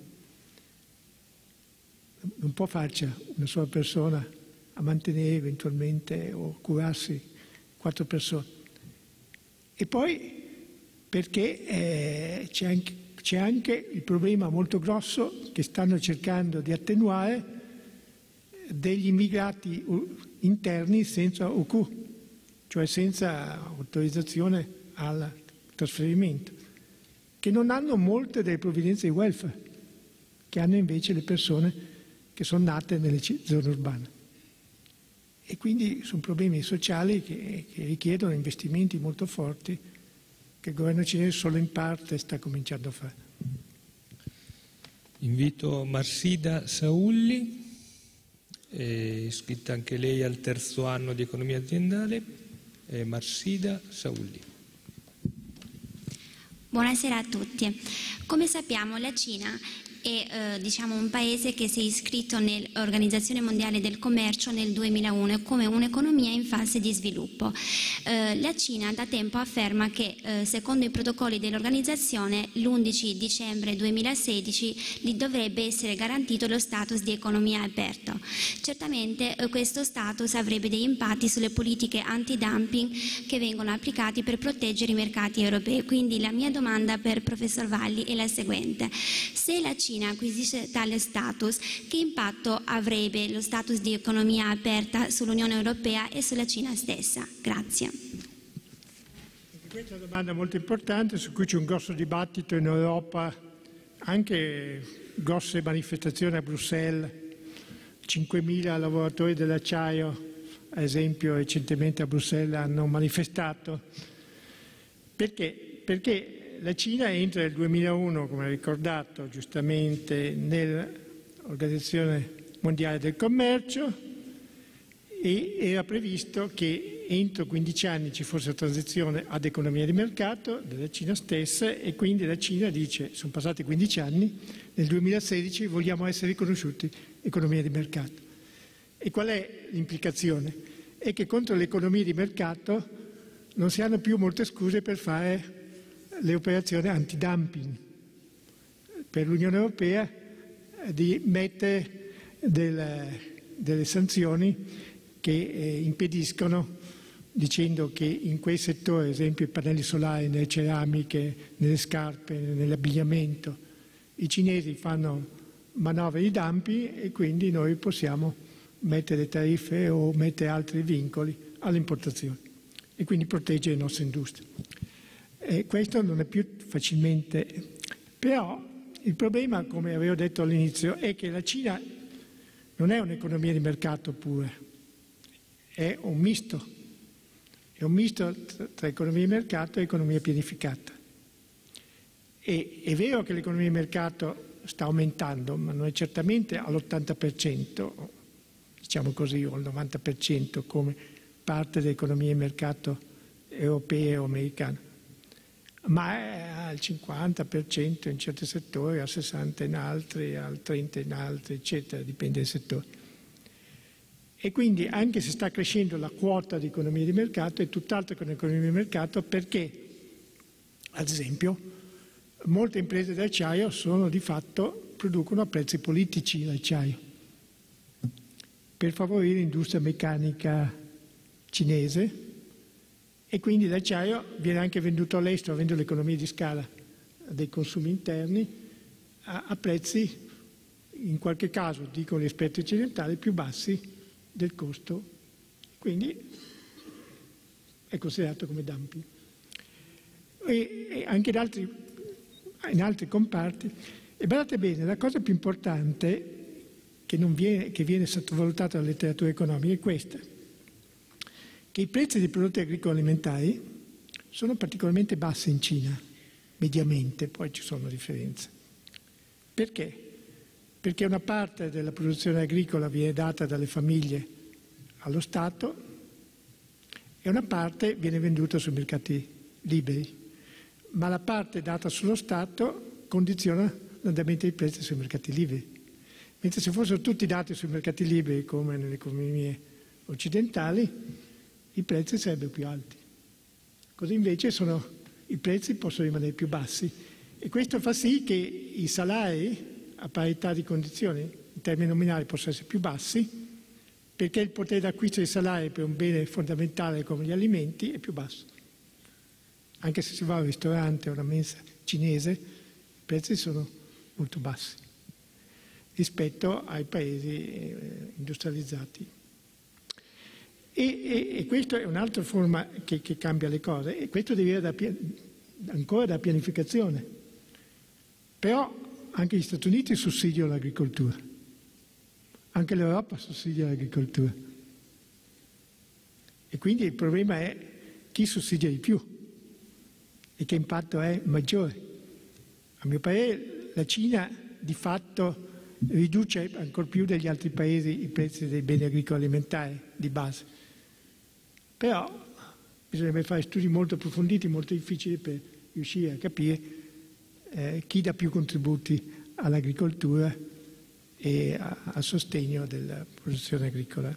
Non può farci una sola persona a mantenere eventualmente o curarsi quattro persone. E poi perché eh, c'è, anche, c'è anche il problema molto grosso che stanno cercando di attenuare degli immigrati interni senza U Q, cioè senza autorizzazione al trasferimento, che non hanno molte delle provvidenze di welfare, che hanno invece le persone che sono nate nelle zone urbane. E quindi sono problemi sociali che, che richiedono investimenti molto forti che il governo cinese solo in parte sta cominciando a fare. Invito Marsida Saulli, è iscritta anche lei al terzo anno di economia aziendale. È Marsida Saulli. Buonasera a tutti. Come sappiamo, la Cina è eh, diciamo un paese che si è iscritto nell'Organizzazione Mondiale del Commercio nel duemilauno come un'economia in fase di sviluppo. Eh, la Cina da tempo afferma che eh, secondo i protocolli dell'organizzazione l'undici dicembre duemilasedici gli dovrebbe essere garantito lo status di economia aperta. Certamente eh, questo status avrebbe degli impatti sulle politiche anti-dumping che vengono applicate per proteggere i mercati europei. Quindi la mia domanda per il professor Valli è la seguente: se la Cina acquisisce tale status, che impatto avrebbe lo status di economia aperta sull'Unione Europea e sulla Cina stessa? Grazie. Questa è una domanda molto importante su cui c'è un grosso dibattito in Europa, anche grosse manifestazioni a Bruxelles, cinquemila lavoratori dell'acciaio, ad esempio recentemente a Bruxelles hanno manifestato. Perché? Perché la Cina entra nel duemilauno, come ha ricordato giustamente, nell'Organizzazione Mondiale del Commercio e era previsto che entro quindici anni ci fosse la transizione ad economia di mercato della Cina stessa e quindi la Cina dice: sono passati quindici anni, nel duemilasedici vogliamo essere riconosciuti economia di mercato. E qual è l'implicazione? È che contro l'economia di mercato non si hanno più molte scuse per fare le operazioni anti-dumping. Per l'Unione Europea di mettere delle, delle sanzioni che eh, impediscono, dicendo che in quei settori, ad esempio i pannelli solari, nelle ceramiche, nelle scarpe, nell'abbigliamento, i cinesi fanno manovre di dumping e quindi noi possiamo mettere tariffe o mettere altri vincoli all'importazione e quindi proteggere le nostre industrie. E questo non è più facilmente, però il problema, come avevo detto all'inizio, è che la Cina non è un'economia di mercato pure, è un misto, è un misto tra economia di mercato e economia pianificata. E è vero che l'economia di mercato sta aumentando, ma non è certamente all'ottanta per cento, diciamo così, o al novanta per cento come parte dell'economia di mercato europea o americana, ma è al cinquanta per cento in certi settori, al sessanta per cento in altri, al trenta per cento in altri, eccetera, dipende dai settori. E quindi anche se sta crescendo la quota di economia di mercato, è tutt'altro che un'economia di mercato perché, ad esempio, molte imprese d'acciaio sono di fatto, producono a prezzi politici l'acciaio, per favorire l'industria meccanica cinese. E quindi l'acciaio viene anche venduto all'estero, avendo l'economia di scala dei consumi interni, a, a prezzi, in qualche caso, dicono gli esperti occidentali, più bassi del costo. Quindi è considerato come dumping. E, e anche in altri, in altri comparti. E guardate bene, la cosa più importante che, non viene, che viene sottovalutata dalla letteratura economica è questa: che i prezzi dei prodotti agricoli alimentari sono particolarmente bassi in Cina, mediamente, poi ci sono differenze. Perché? Perché una parte della produzione agricola viene data dalle famiglie allo Stato e una parte viene venduta sui mercati liberi, ma la parte data sullo Stato condiziona l'andamento dei prezzi sui mercati liberi. Mentre se fossero tutti dati sui mercati liberi, come nelle economie occidentali, i prezzi sarebbero più alti. Così invece sono, i prezzi possono rimanere più bassi e questo fa sì che i salari a parità di condizioni in termini nominali possono essere più bassi perché il potere d'acquisto dei salari per un bene fondamentale come gli alimenti è più basso. Anche se si va a un ristorante o a una mensa cinese, i prezzi sono molto bassi rispetto ai paesi eh, industrializzati. E, e, e questa è un'altra forma che, che cambia le cose e questo deriva da, ancora da pianificazione. Però anche gli Stati Uniti sussidiano l'agricoltura, anche l'Europa sussidia l'agricoltura. E quindi il problema è chi sussidia di più e che impatto è maggiore. A mio parere la Cina di fatto riduce ancor più degli altri paesi i prezzi dei beni agricoli alimentari di base. Però bisognerebbe fare studi molto approfonditi, molto difficili per riuscire a capire eh, chi dà più contributi all'agricoltura e a, a sostegno della produzione agricola.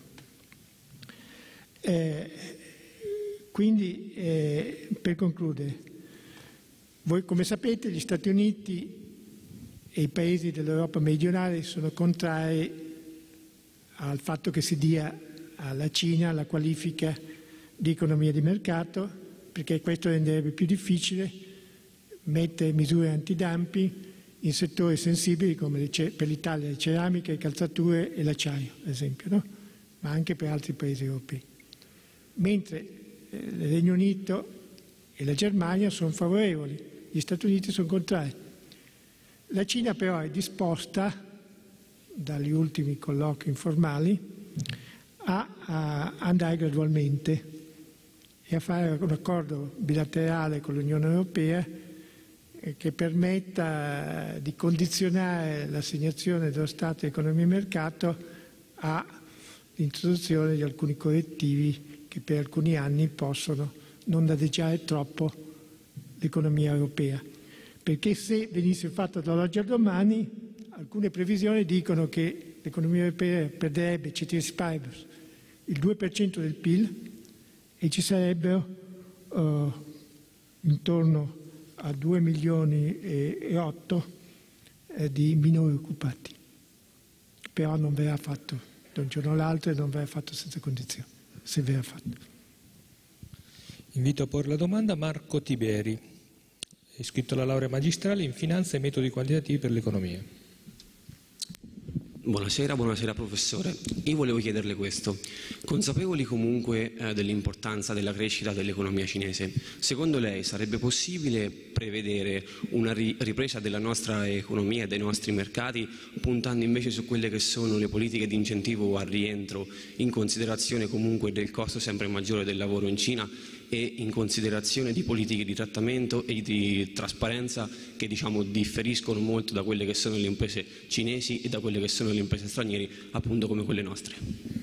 Eh, quindi, eh, per concludere, voi come sapete gli Stati Uniti e i paesi dell'Europa meridionale sono contrari al fatto che si dia alla Cina la qualifica di economia di mercato, perché questo renderebbe più difficile mettere misure antidumping in settori sensibili come per l'Italia le ceramiche, le calzature e l'acciaio, ad esempio, no? Ma anche per altri paesi europei. Mentre eh, il Regno Unito e la Germania sono favorevoli, gli Stati Uniti sono contrari. La Cina però è disposta, dagli ultimi colloqui informali, a, a andare gradualmente e a fare un accordo bilaterale con l'Unione Europea eh, che permetta di condizionare l'assegnazione dello Stato di economia e mercato all'introduzione di alcuni correttivi che per alcuni anni possono non danneggiare troppo l'economia europea. Perché se venisse fatto dall'oggi al domani, alcune previsioni dicono che l'economia europea perderebbe, ceteris paribus, il due per cento del P I L e ci sarebbero uh, intorno a due milioni e otto eh, di minori occupati. Però non verrà fatto da un giorno all'altro e non verrà fatto senza condizioni, se verrà fatto. Invito a porre la domanda Marco Tiberi, iscritto alla laurea magistrale in finanza e metodi quantitativi per l'economia. Buonasera, buonasera professore. Io volevo chiederle questo. Consapevoli comunque eh, dell'importanza della crescita dell'economia cinese, secondo lei sarebbe possibile prevedere una ri ripresa della nostra economia e dei nostri mercati, puntando invece su quelle che sono le politiche di incentivo al rientro, in considerazione comunque del costo sempre maggiore del lavoro in Cina e in considerazione di politiche di trattamento e di trasparenza che diciamo differiscono molto da quelle che sono le imprese cinesi e da quelle che sono le imprese straniere, appunto come quelle nostre?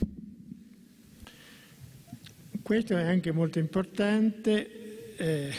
Questo è anche molto importante. Eh,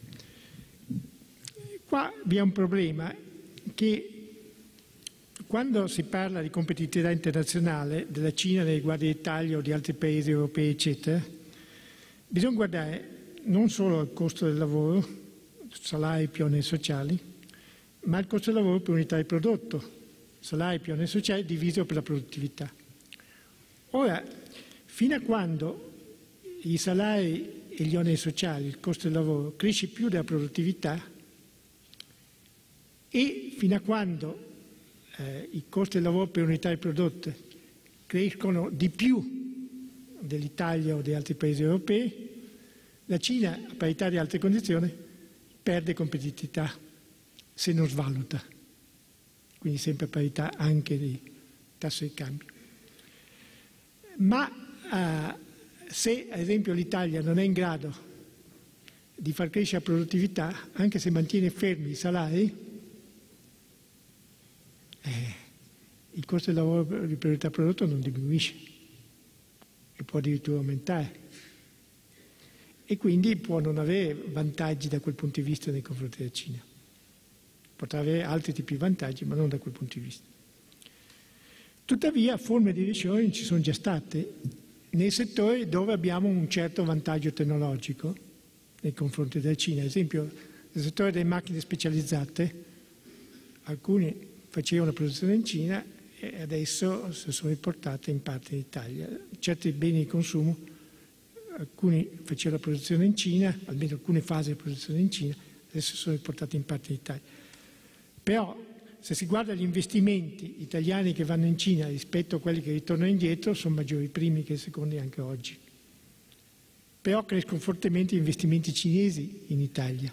qua vi è un problema che quando si parla di competitività internazionale della Cina nei riguardi dell'Italia o di altri paesi europei, eccetera, bisogna guardare non solo al costo del lavoro, salari più oneri sociali, ma al costo del lavoro per unità di prodotto, salari più oneri sociali diviso per la produttività. Ora, fino a quando i salari e gli oneri sociali, il costo del lavoro, cresce più della produttività e fino a quando eh, i costi del lavoro per unità di prodotto crescono di più dell'Italia o di altri paesi europei, la Cina, a parità di altre condizioni, perde competitività se non svaluta, quindi sempre a parità anche di tasso di cambio. Ma eh, se ad esempio l'Italia non è in grado di far crescere la produttività, anche se mantiene fermi i salari, eh, il costo del lavoro di priorità prodotto non diminuisce e può addirittura aumentare e quindi può non avere vantaggi da quel punto di vista nei confronti della Cina. Potrà avere altri tipi di vantaggi, ma non da quel punto di vista. Tuttavia, forme di reshoring ci sono già state nei settori dove abbiamo un certo vantaggio tecnologico nei confronti della Cina. Ad esempio, nel settore delle macchine specializzate, alcuni facevano produzione in Cina e adesso si sono riportate in parte in Italia. Certi beni di consumo, alcuni facevano la produzione in Cina, almeno alcune fasi di produzione in Cina, adesso sono riportate in parte in Italia. Però se si guarda gli investimenti italiani che vanno in Cina rispetto a quelli che ritornano indietro, sono maggiori i primi che i secondi anche oggi. Però crescono fortemente gli investimenti cinesi in Italia.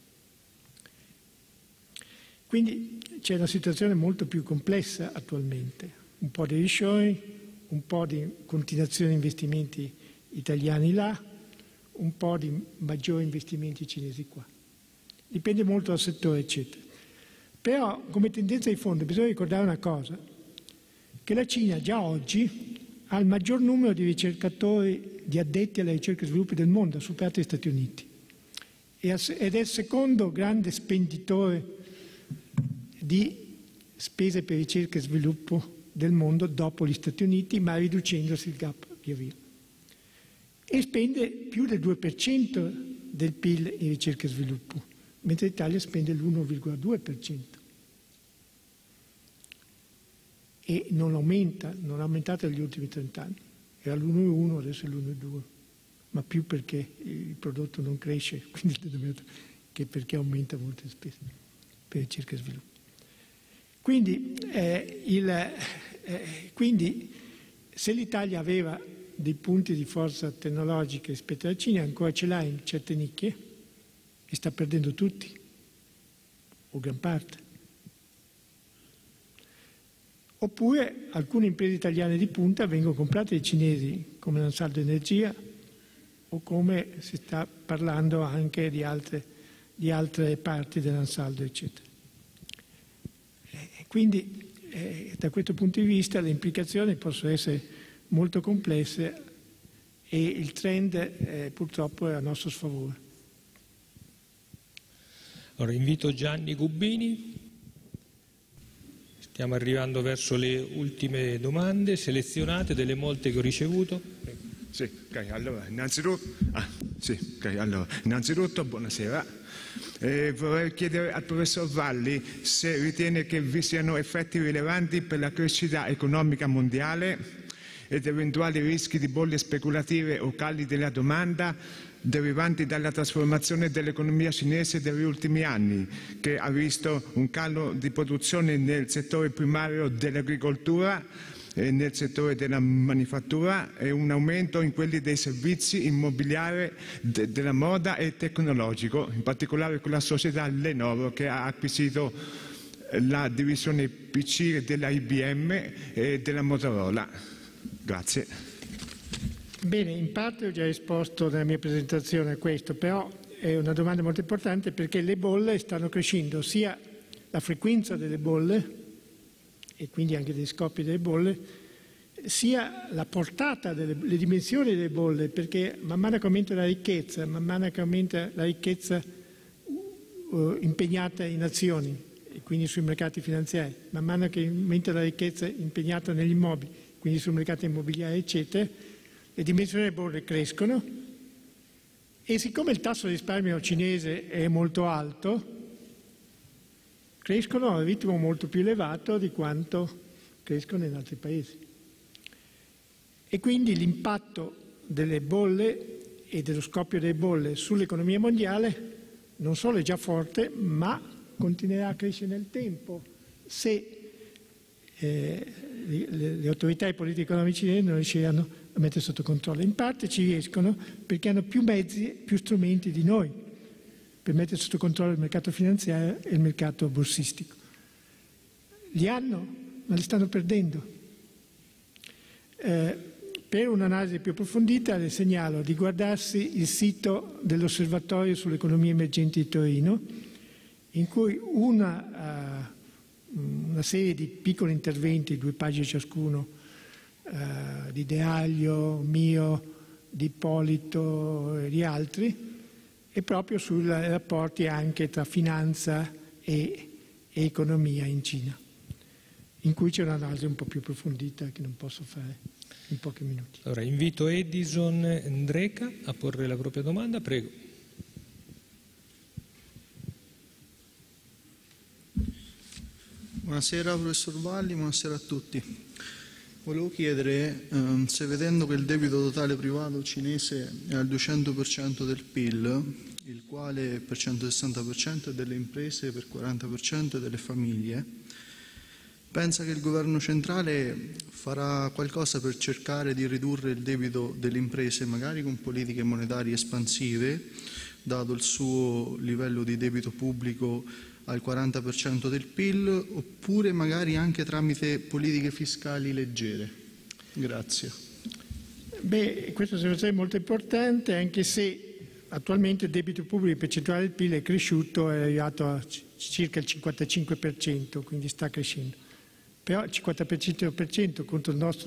Quindi c'è una situazione molto più complessa attualmente, un po' di reshoring, un po' di continuazione di investimenti italiani là, un po' di maggiori investimenti cinesi qua. Dipende molto dal settore, eccetera. Però come tendenza di fondo bisogna ricordare una cosa, che la Cina già oggi ha il maggior numero di ricercatori, di addetti alla ricerca e sviluppo del mondo, ha superato gli Stati Uniti. ed è il secondo grande spenditore di spese per ricerca e sviluppo del mondo dopo gli Stati Uniti, ma riducendosi il gap via via. E spende più del due per cento del P I L in ricerca e sviluppo, mentre l'Italia spende l'uno virgola due per cento. E non aumenta, non ha aumentato negli ultimi trent'anni. Era l'uno virgola uno, adesso è l'uno virgola due, ma più perché il prodotto non cresce, quindi che perché aumenta molte spese per ricerca e sviluppo. Quindi, eh, il, eh, quindi se l'Italia aveva dei punti di forza tecnologica rispetto alla Cina, ancora ce l'ha in certe nicchie e sta perdendo tutti, o gran parte. Oppure alcune imprese italiane di punta vengono comprate dai cinesi, come l'Ansaldo Energia, o come si sta parlando anche di altre, di altre parti dell'Ansaldo, eccetera. Quindi eh, da questo punto di vista le implicazioni possono essere molto complesse e il trend eh, purtroppo è a nostro sfavore. Allora, invito Gianni Gubbini. Stiamo arrivando verso le ultime domande selezionate delle molte che ho ricevuto. Sì, okay, allora, innanzitutto, ah, sì, okay, allora, innanzitutto buonasera. Eh, vorrei chiedere al professor Valli se ritiene che vi siano effetti rilevanti per la crescita economica mondiale ed eventuali rischi di bolle speculative o cali della domanda derivanti dalla trasformazione dell'economia cinese degli ultimi anni, che ha visto un calo di produzione nel settore primario dell'agricoltura e nel settore della manifattura e un aumento in quelli dei servizi immobiliari, de della moda e tecnologico, in particolare con la società Lenovo che ha acquisito la divisione P C della I B M e della Motorola. Grazie. Bene, in parte ho già risposto nella mia presentazione a questo, però è una domanda molto importante perché le bolle stanno crescendo, sia la frequenza delle bolle e quindi anche dei scoppi delle bolle, sia la portata, delle, le dimensioni delle bolle, perché man mano che aumenta la ricchezza, man mano che aumenta la ricchezza uh, impegnata in azioni e quindi sui mercati finanziari, man mano che aumenta la ricchezza impegnata negli immobili, quindi sul mercato immobiliare, eccetera, le dimensioni delle bolle crescono e siccome il tasso di risparmio cinese è molto alto, crescono a un ritmo molto più elevato di quanto crescono in altri paesi. E quindi l'impatto delle bolle e dello scoppio delle bolle sull'economia mondiale non solo è già forte, ma continuerà a crescere nel tempo se eh, le, le autorità e politiche economiche cinesi non riusciranno a mettere sotto controllo. In parte ci riescono perché hanno più mezzi, più strumenti di noi per mettere sotto controllo il mercato finanziario e il mercato borsistico. Li hanno, ma li stanno perdendo. Eh, per un'analisi più approfondita le segnalo di guardarsi il sito dell'Osservatorio sull'economia emergente di Torino, in cui una, uh, una serie di piccoli interventi, due pagine ciascuno, uh, di De Aglio, mio, di Ippolito e di altri, e proprio sui rapporti anche tra finanza e, e economia in Cina, in cui c'è un'analisi un po' più approfondita che non posso fare in pochi minuti. Allora, invito Edison Ndreka a porre la propria domanda, prego. Buonasera professor Valli, buonasera a tutti. Volevo chiedere um, se vedendo che il debito totale privato cinese è al duecento per cento del P I L, il quale per centosessanta per cento è delle imprese e per quaranta per cento è delle famiglie, pensa che il governo centrale farà qualcosa per cercare di ridurre il debito delle imprese, magari con politiche monetarie espansive, dato il suo livello di debito pubblico al quaranta per cento del P I L, oppure magari anche tramite politiche fiscali leggere? Grazie. Beh, questa è una situazione molto importante, anche se attualmente il debito pubblico percentuale del P I L è cresciuto, è arrivato a circa il cinquantacinque per cento, quindi sta crescendo. Però il cinquanta per cento contro il nostro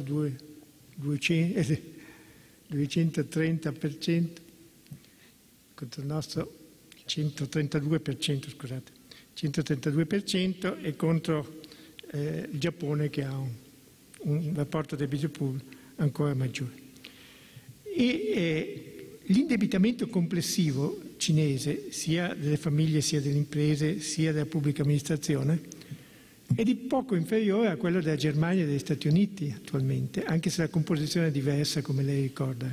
duecentotrenta per cento, contro il nostro centotrentadue per cento, scusate, centotrentadue per cento e contro eh, il Giappone che ha un, un rapporto debito-P U B ancora maggiore. E eh, l'indebitamento complessivo cinese, sia delle famiglie, sia delle imprese, sia della pubblica amministrazione, è di poco inferiore a quello della Germania e degli Stati Uniti attualmente, anche se la composizione è diversa, come lei ricorda.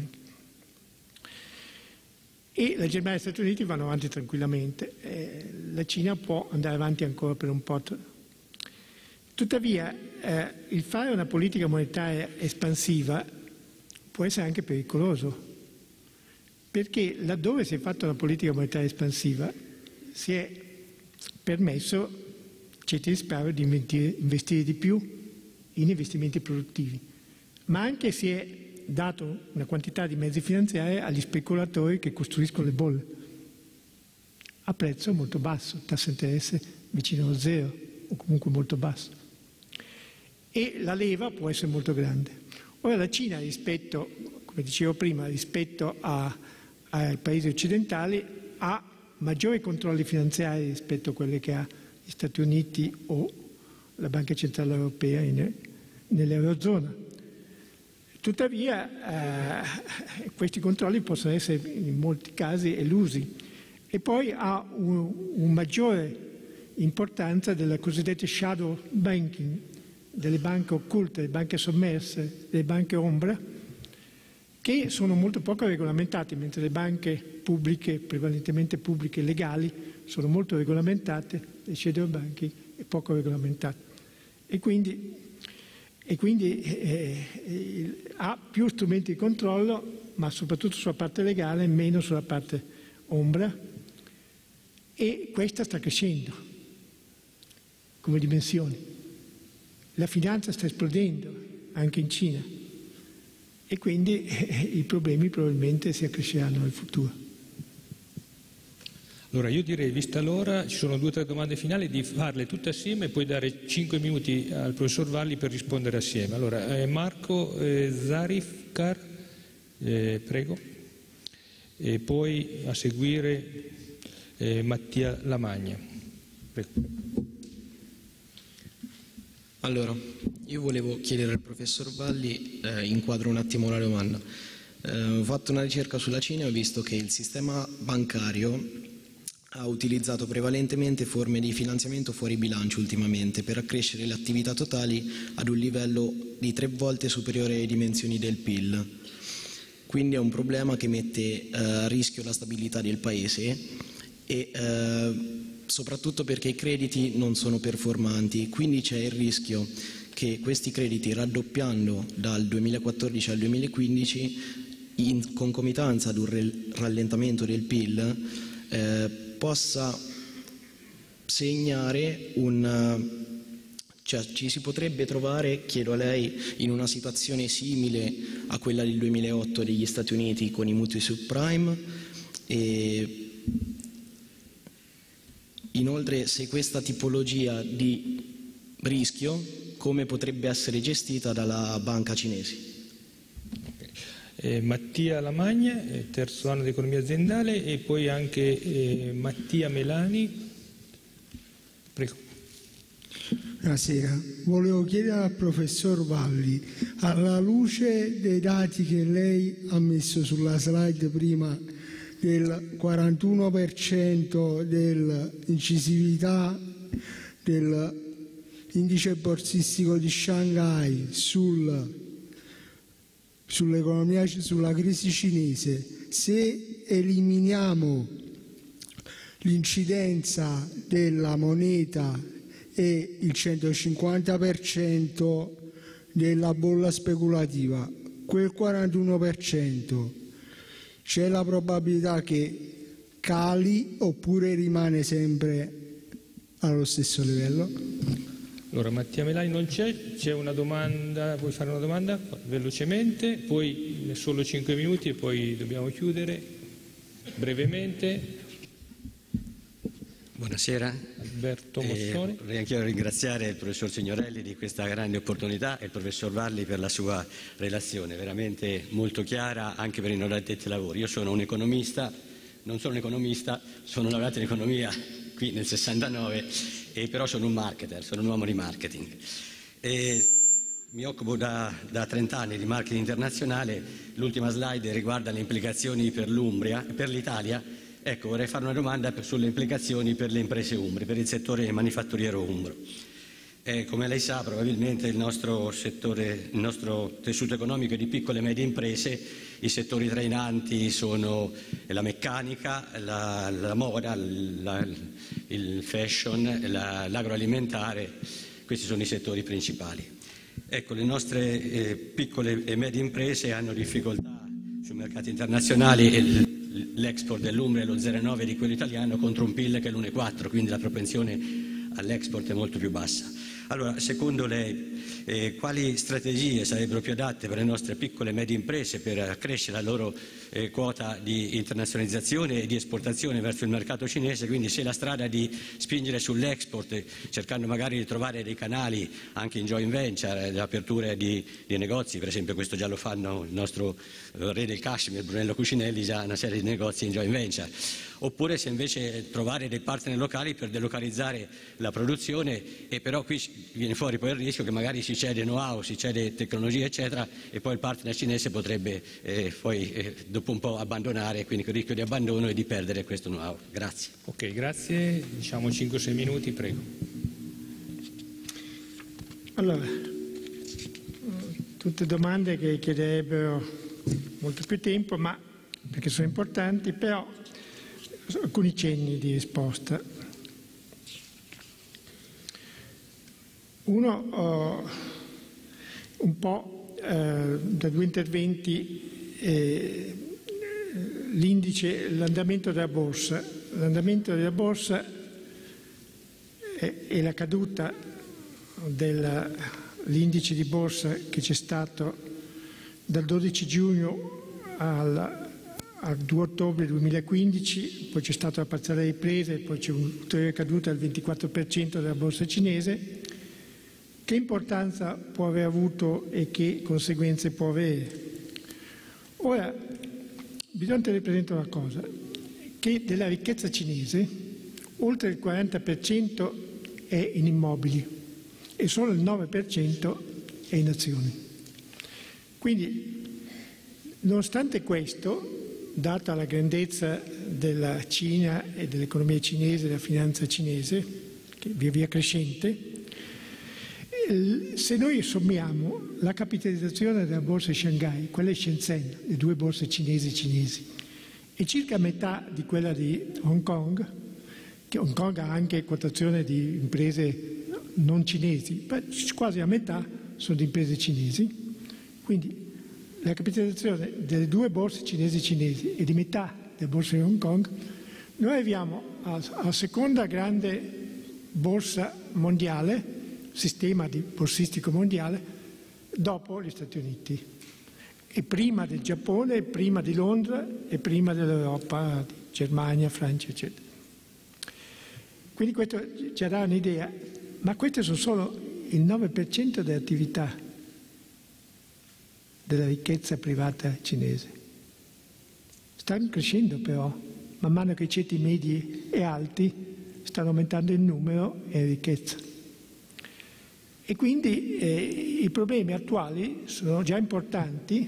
E la Germania e gli Stati Uniti vanno avanti tranquillamente, eh, la Cina può andare avanti ancora per un po'. Tuttavia, eh, il fare una politica monetaria espansiva può essere anche pericoloso, perché laddove si è fatta una politica monetaria espansiva si è permesso certi risparmi di investire, investire di più in investimenti produttivi, ma anche si è dato una quantità di mezzi finanziari agli speculatori che costruiscono le bolle a prezzo molto basso, tasso di interesse vicino a zero o comunque molto basso, e la leva può essere molto grande. Ora la Cina, rispetto, come dicevo prima, rispetto a, ai paesi occidentali, ha maggiori controlli finanziari rispetto a quelli che ha gli Stati Uniti o la Banca Centrale Europea in, nell'Eurozona. Tuttavia eh, questi controlli possono essere in molti casi elusi, e poi ha un, un maggiore importanza della cosiddetta shadow banking, delle banche occulte, delle banche sommerse, delle banche ombra, che sono molto poco regolamentate, mentre le banche pubbliche, prevalentemente pubbliche e legali, sono molto regolamentate, le shadow banking è poco regolamentate. E quindi, e quindi eh, eh, ha più strumenti di controllo, ma soprattutto sulla parte legale, meno sulla parte ombra, e questa sta crescendo come dimensioni. La finanza sta esplodendo anche in Cina, e quindi eh, i problemi probabilmente si accresceranno nel futuro. Allora io direi, vista l'ora, ci sono due o tre domande finali, di farle tutte assieme e poi dare cinque minuti al professor Valli per rispondere assieme. Allora, eh, Marco eh, Zarifkar, eh, prego, e poi a seguire eh, Mattia Lamagna. Prego. Allora, io volevo chiedere al professor Valli, eh, inquadro un attimo la domanda. Eh, ho fatto una ricerca sulla Cina e ho visto che il sistema bancario ha utilizzato prevalentemente forme di finanziamento fuori bilancio ultimamente per accrescere le attività totali ad un livello di tre volte superiore alle dimensioni del P I L. Quindi è un problema che mette eh, a rischio la stabilità del Paese e eh, soprattutto perché i crediti non sono performanti, quindi c'è il rischio che questi crediti, raddoppiando dal duemilaquattordici al duemilaquindici, in concomitanza ad un rallentamento del P I L, eh, possa segnare un, cioè ci si potrebbe trovare, chiedo a lei, in una situazione simile a quella del duemilaotto degli Stati Uniti con i mutui subprime, e inoltre se questa tipologia di rischio come potrebbe essere gestita dalla banca cinese. Eh, Mattia Lamagna, eh, terzo anno di economia aziendale, e poi anche eh, Mattia Melani. Prego. Buonasera, volevo chiedere al professor Valli, alla luce dei dati che lei ha messo sulla slide prima, del quarantuno per cento dell'incisività dell'indice borsistico di Shanghai sul sull'economia, sulla crisi cinese, se eliminiamo l'incidenza della moneta e il centocinquanta per cento della bolla speculativa, quel quarantuno per cento c'è la probabilità che cali oppure rimane sempre allo stesso livello? Allora, Mattia Melani non c'è, c'è una domanda, vuoi fare una domanda? Velocemente, poi solo cinque minuti e poi dobbiamo chiudere brevemente. Buonasera. Alberto eh, Mossoni. Vorrei anche io ringraziare il professor Signorelli di questa grande opportunità e il professor Valli per la sua relazione, veramente molto chiara anche per i non addetti ai lavori. Io sono un economista, non sono un economista, sono laureato in economia qui nel sessantanove, e però sono un marketer, sono un uomo di marketing. E mi occupo da, da trenta anni di marketing internazionale. L'ultima slide riguarda le implicazioni per l'Umbria, per l'Italia. Ecco, vorrei fare una domanda sulle implicazioni per le imprese umbre, per il settore manifatturiero umbro. Eh, come lei sa, probabilmente il nostro settore, il nostro tessuto economico è di piccole e medie imprese. I settori trainanti sono la meccanica, la, la moda, la, il fashion, la, l'agroalimentare. Questi sono i settori principali. Ecco, le nostre eh, piccole e medie imprese hanno difficoltà sui mercati internazionali e l'export dell'Umbria è lo zero virgola nove di quello italiano contro un P I L che è l'uno virgola quattro, quindi la propensione all'export è molto più bassa. Allora, secondo lei, eh, quali strategie sarebbero più adatte per le nostre piccole e medie imprese per accrescere la loro eh, quota di internazionalizzazione e di esportazione verso il mercato cinese? Quindi se la strada di spingere sull'export, eh, cercando magari di trovare dei canali anche in joint venture, eh, aperture di, di negozi, per esempio questo già lo fanno il nostro eh, re del Kashmir, Brunello Cucinelli, già una serie di negozi in joint venture. Oppure se invece trovare dei partner locali per delocalizzare la produzione, e però qui viene fuori poi il rischio che magari si cede know-how, si cede tecnologia eccetera, e poi il partner cinese potrebbe eh, poi eh, dopo un po' abbandonare, quindi con il rischio di abbandono e di perdere questo know-how. Grazie. Ok, grazie. Diciamo cinque sei minuti, prego. Allora, tutte domande che chiederebbero molto più tempo, ma perché sono importanti, però alcuni cenni di risposta. Uno, oh, un po' eh, da due interventi, eh, l'indice, l'andamento della borsa. L'andamento della borsa e, e la caduta dell'indice di borsa che c'è stato dal dodici giugno al al due ottobre duemilaquindici, poi c'è stata la parziale ripresa e poi c'è un'ulteriore caduta del ventiquattro per cento della borsa cinese. Che importanza può aver avuto e che conseguenze può avere? Ora, bisogna tenere presente una cosa, che della ricchezza cinese oltre il quaranta per cento è in immobili e solo il nove per cento è in azioni. Quindi, nonostante questo, data la grandezza della Cina e dell'economia cinese, della finanza cinese, che via via crescente, se noi sommiamo la capitalizzazione della borsa di Shanghai, quella di Shenzhen, le due borse cinesi cinesi, e circa metà di quella di Hong Kong, che Hong Kong ha anche quotazione di imprese non cinesi, quasi a metà sono di imprese cinesi, quindi la capitalizzazione delle due borse cinesi cinesi e di metà delle borse di Hong Kong, noi arriviamo alla seconda grande borsa mondiale, sistema di borsistico mondiale, dopo gli Stati Uniti. E prima del Giappone, e prima di Londra, e prima dell'Europa, di Germania, Francia, eccetera. Quindi questo ci dà un'idea, ma questo sono solo il nove per cento delle attività della ricchezza privata cinese. Stanno crescendo però, man mano che i ceti medi e alti stanno aumentando in numero e in ricchezza. E quindi eh, i problemi attuali sono già importanti,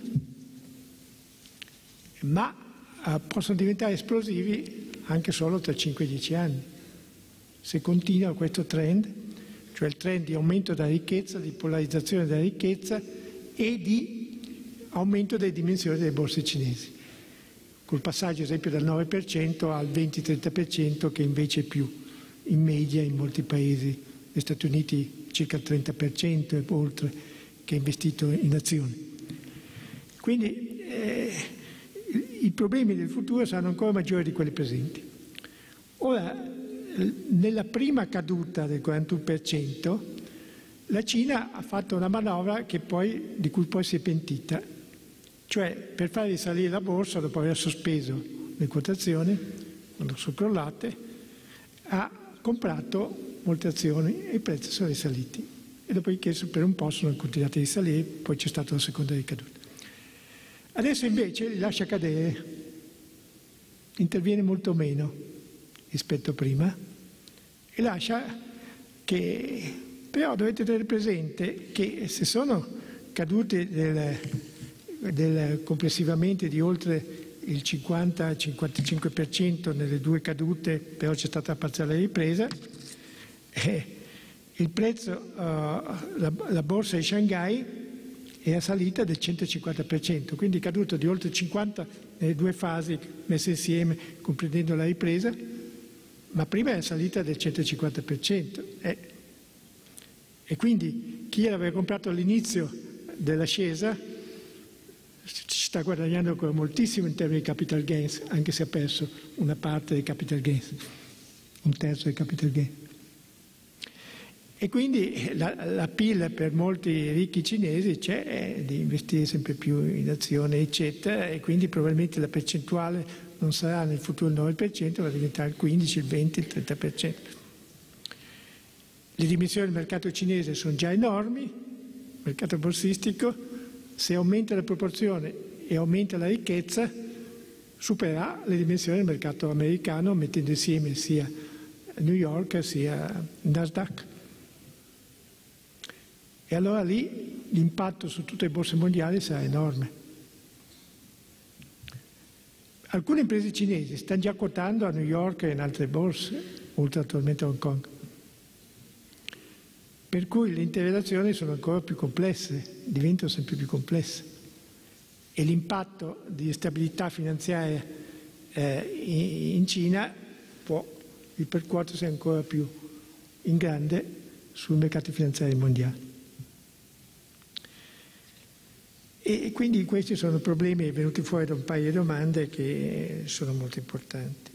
ma eh, possono diventare esplosivi anche solo tra cinque dieci anni, se continua questo trend, cioè il trend di aumento della ricchezza, di polarizzazione della ricchezza e di aumento delle dimensioni delle borse cinesi, col passaggio ad esempio dal nove per cento al venti trenta per cento che invece è più in media in molti paesi, negli Stati Uniti circa il trenta per cento e oltre, che è investito in azioni. Quindi eh, i problemi del futuro saranno ancora maggiori di quelli presenti. Ora, nella prima caduta del quarantuno per cento la Cina ha fatto una manovra che poi, di cui poi si è pentita. Cioè, per far risalire la borsa, dopo aver sospeso le quotazioni, quando sono crollate, ha comprato molte azioni e i prezzi sono risaliti. E dopodiché per un po' sono continuati a risalire, poi c'è stata la seconda ricaduta. Adesso invece li lascia cadere. interviene molto meno rispetto a prima e lascia che, però dovete tenere presente che se sono cadute del, del, complessivamente di oltre il cinquanta cinquantacinque per cento nelle due cadute, però c'è stata la parziale ripresa, eh, il prezzo, uh, la, la borsa di Shanghai è salita del centocinquanta per cento, quindi è caduto di oltre il cinquanta nelle due fasi messe insieme, comprendendo la ripresa, ma prima è salita del centocinquanta per cento. Eh. E quindi chi l'aveva comprato all'inizio dell'ascesa ci sta guadagnando ancora moltissimo in termini di capital gains, anche se ha perso una parte dei capital gains, un terzo dei capital gains. E quindi la, la pilla per molti ricchi cinesi c'è di investire sempre più in azione, eccetera, e quindi probabilmente la percentuale non sarà nel futuro il nove per cento, ma diventerà il quindici, il venti, il trenta per cento. Le dimensioni del mercato cinese sono già enormi, il mercato borsistico. Se aumenta la proporzione e aumenta la ricchezza, supererà le dimensioni del mercato americano, mettendo insieme sia New York sia Nasdaq. E allora lì l'impatto su tutte le borse mondiali sarà enorme. Alcune imprese cinesi stanno già quotando a New York e in altre borse, oltre attualmente a Hong Kong. Per cui le interrelazioni sono ancora più complesse, diventano sempre più complesse e l'impatto di stabilità finanziaria eh, in Cina può ripercuotersi ancora più in grande sui mercati finanziari mondiali. E quindi questi sono problemi venuti fuori da un paio di domande che sono molto importanti.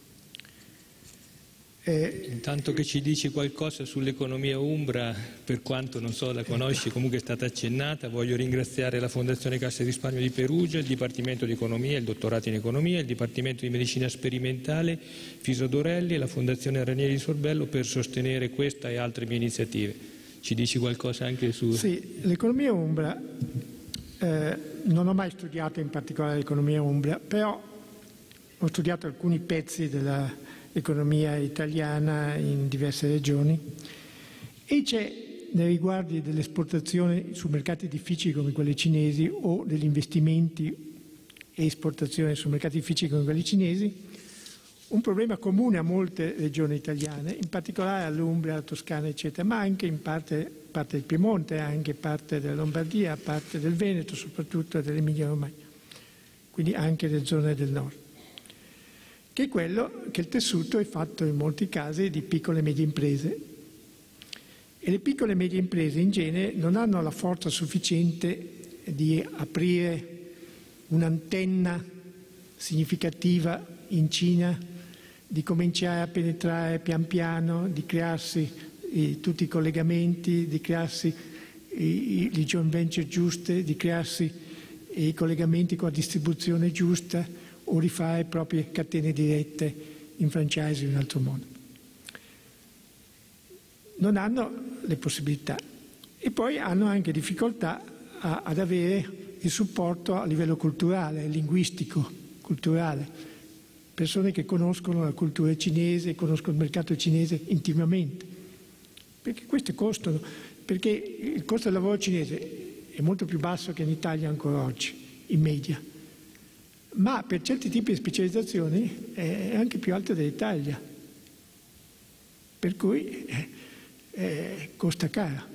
Eh, Intanto che ci dici qualcosa sull'economia umbra, per quanto non so la conosci, comunque è stata accennata, voglio ringraziare la Fondazione Cassa di Risparmio di Perugia, il Dipartimento di Economia, il dottorato in Economia, il Dipartimento di Medicina Sperimentale Fiso Dorelli e la Fondazione Ranieri di Sorbello per sostenere questa e altre mie iniziative. Ci dici qualcosa anche su... Sì, l'economia umbra, eh, non ho mai studiato in particolare l'economia umbra, però ho studiato alcuni pezzi della economia italiana in diverse regioni e c'è nei riguardi delle esportazioni su mercati difficili come quelli cinesi o degli investimenti e esportazioni su mercati difficili come quelli cinesi un problema comune a molte regioni italiane, in particolare all'Umbria, alla Toscana eccetera, ma anche in parte, parte del Piemonte, anche parte della Lombardia, parte del Veneto, soprattutto dell'Emilia Romagna, quindi anche delle zone del nord, che è quello che il tessuto è fatto in molti casi di piccole e medie imprese. E le piccole e medie imprese in genere non hanno la forza sufficiente di aprire un'antenna significativa in Cina, di cominciare a penetrare pian piano, di crearsi eh, tutti i collegamenti, di crearsi eh, le joint venture giuste, di crearsi eh, i collegamenti con la distribuzione giusta, o rifare proprie catene dirette in franchise in un altro modo. Non hanno le possibilità e poi hanno anche difficoltà a, ad avere il supporto a livello culturale, linguistico, culturale. Persone che conoscono la cultura cinese, conoscono il mercato cinese intimamente, perché queste costano, perché il costo del lavoro cinese è molto più basso che in Italia ancora oggi, in media. Ma per certi tipi di specializzazioni è anche più alta dell'Italia, per cui eh, eh, costa cara.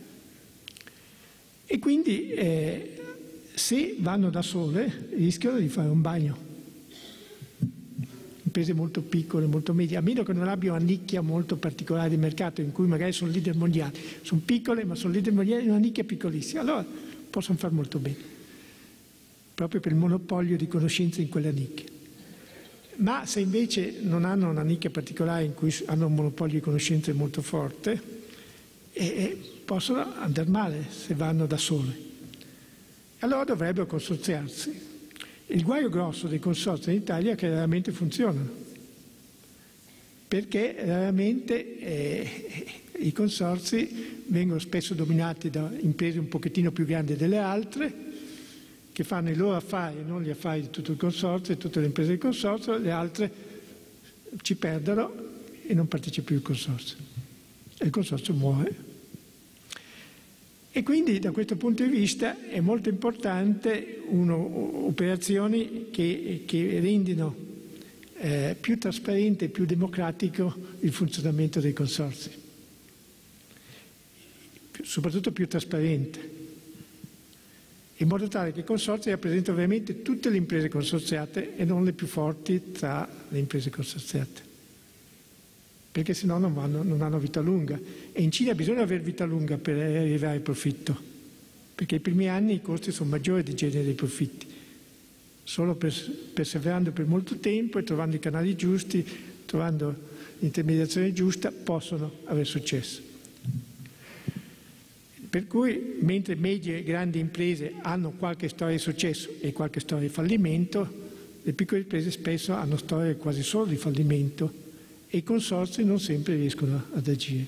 E quindi eh, se vanno da sole rischiano di fare un bagno. Imprese molto piccole, molto medie, a meno che non abbiano una nicchia molto particolare di mercato in cui magari sono leader mondiali, sono piccole ma sono leader mondiali in una nicchia piccolissima, allora possono fare molto bene, proprio per il monopolio di conoscenze in quella nicchia. Ma se invece non hanno una nicchia particolare in cui hanno un monopolio di conoscenze molto forte, eh, possono andare male se vanno da sole. Allora dovrebbero consorziarsi. Il guaio grosso dei consorzi in Italia è che raramente funzionano, perché raramente eh, i consorzi vengono spesso dominati da imprese un pochettino più grandi delle altre, che fanno i loro affari e non gli affari di tutto il consorzio e tutte le imprese del consorzio, le altre ci perdono e non partecipa più il consorzio. E il consorzio muore. E quindi da questo punto di vista è molto importante uno, operazioni che, che rendino eh, più trasparente e più democratico il funzionamento dei consorzi, soprattutto più trasparente, in modo tale che i consorzi rappresentano veramente tutte le imprese consorziate e non le più forti tra le imprese consorziate, perché sennò non, vanno, non hanno vita lunga. E in Cina bisogna avere vita lunga per arrivare al profitto, perché i primi anni i costi sono maggiori di genere dei profitti. Solo perseverando per molto tempo e trovando i canali giusti, trovando l'intermediazione giusta, possono avere successo. Per cui, mentre medie e grandi imprese hanno qualche storia di successo e qualche storia di fallimento, le piccole imprese spesso hanno storie quasi solo di fallimento e i consorzi non sempre riescono ad agire.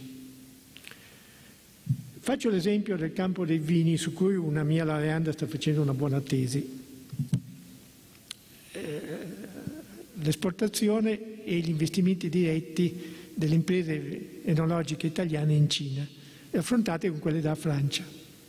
Faccio l'esempio del campo dei vini, su cui una mia laureanda sta facendo una buona tesi. L'esportazione e gli investimenti diretti delle imprese enologiche italiane in Cina, affrontate con quelle della Francia.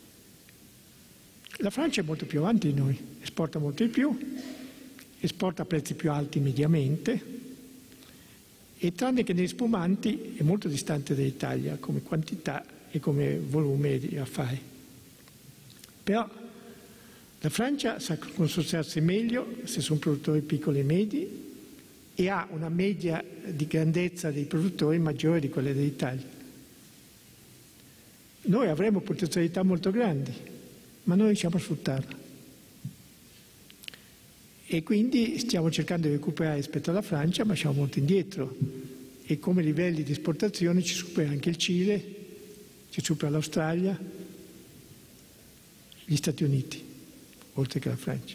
La Francia è molto più avanti di noi, esporta molto di più, esporta a prezzi più alti mediamente e tranne che negli spumanti è molto distante dall'Italia come quantità e come volume di affari. Però la Francia sa consorziarsi meglio se sono produttori piccoli e medi e ha una media di grandezza dei produttori maggiore di quella dell'Italia. Noi avremo potenzialità molto grandi, ma non riusciamo a sfruttarla. E quindi stiamo cercando di recuperare rispetto alla Francia, ma siamo molto indietro. E come livelli di esportazione ci supera anche il Cile, ci supera l'Australia, gli Stati Uniti, oltre che la Francia.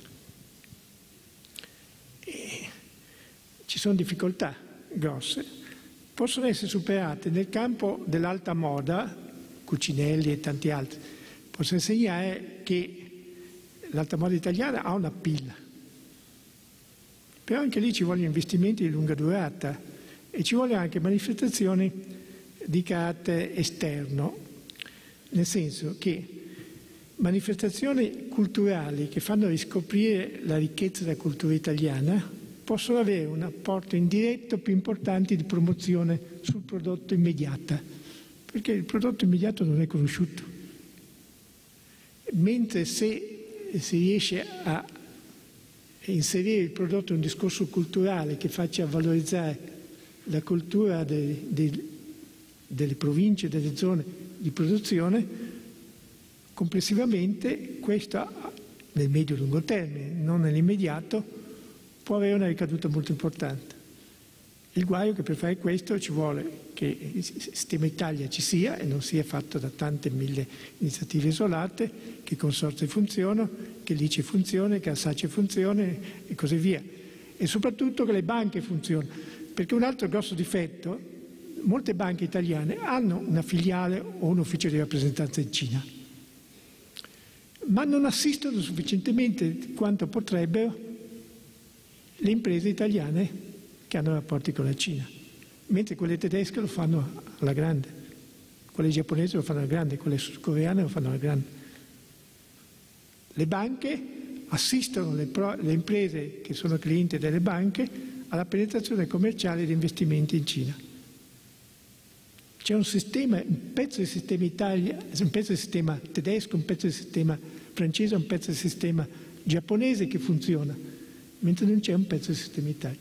E ci sono difficoltà grosse. Possono essere superate nel campo dell'alta moda, Cucinelli e tanti altri. Posso insegnare che l'alta moda italiana ha una appeal, però anche lì ci vogliono investimenti di lunga durata e ci vogliono anche manifestazioni di carattere esterno, nel senso che manifestazioni culturali che fanno riscoprire la ricchezza della cultura italiana possono avere un apporto indiretto più importante di promozione sul prodotto immediata, perché il prodotto immediato non è conosciuto. Mentre se si riesce a inserire il prodotto in un discorso culturale che faccia valorizzare la cultura de, de, delle province, delle zone di produzione, complessivamente questo nel medio-lungo termine, non nell'immediato, può avere una ricaduta molto importante. Il guaio è che per fare questo ci vuole che il sistema Italia ci sia e non sia fatto da tante mille iniziative isolate, che i consorzi funzionano, che l'I C I funzioni, che la SACE funzioni e così via. E soprattutto che le banche funzionino, perché un altro grosso difetto, molte banche italiane hanno una filiale o un ufficio di rappresentanza in Cina, ma non assistono sufficientemente quanto potrebbero le imprese italiane che hanno rapporti con la Cina, mentre quelle tedesche lo fanno alla grande, quelle giapponesi lo fanno alla grande, quelle sudcoreane lo fanno alla grande. Le banche assistono le, pro, le imprese che sono clienti delle banche alla penetrazione commerciale di investimenti in Cina. C'è un sistema, un pezzo del sistema Italia, un pezzo del sistema tedesco, un pezzo del sistema francese, un pezzo del sistema giapponese che funziona, mentre non c'è un pezzo del sistema Italia.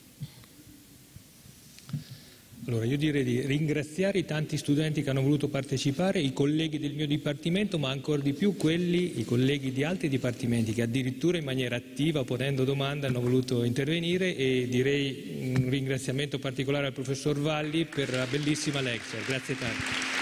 Allora, io direi di ringraziare i tanti studenti che hanno voluto partecipare, i colleghi del mio dipartimento, ma ancora di più quelli, i colleghi di altri dipartimenti che addirittura in maniera attiva, ponendo domande, hanno voluto intervenire, e direi un ringraziamento particolare al professor Valli per la bellissima lecture. Grazie tanto.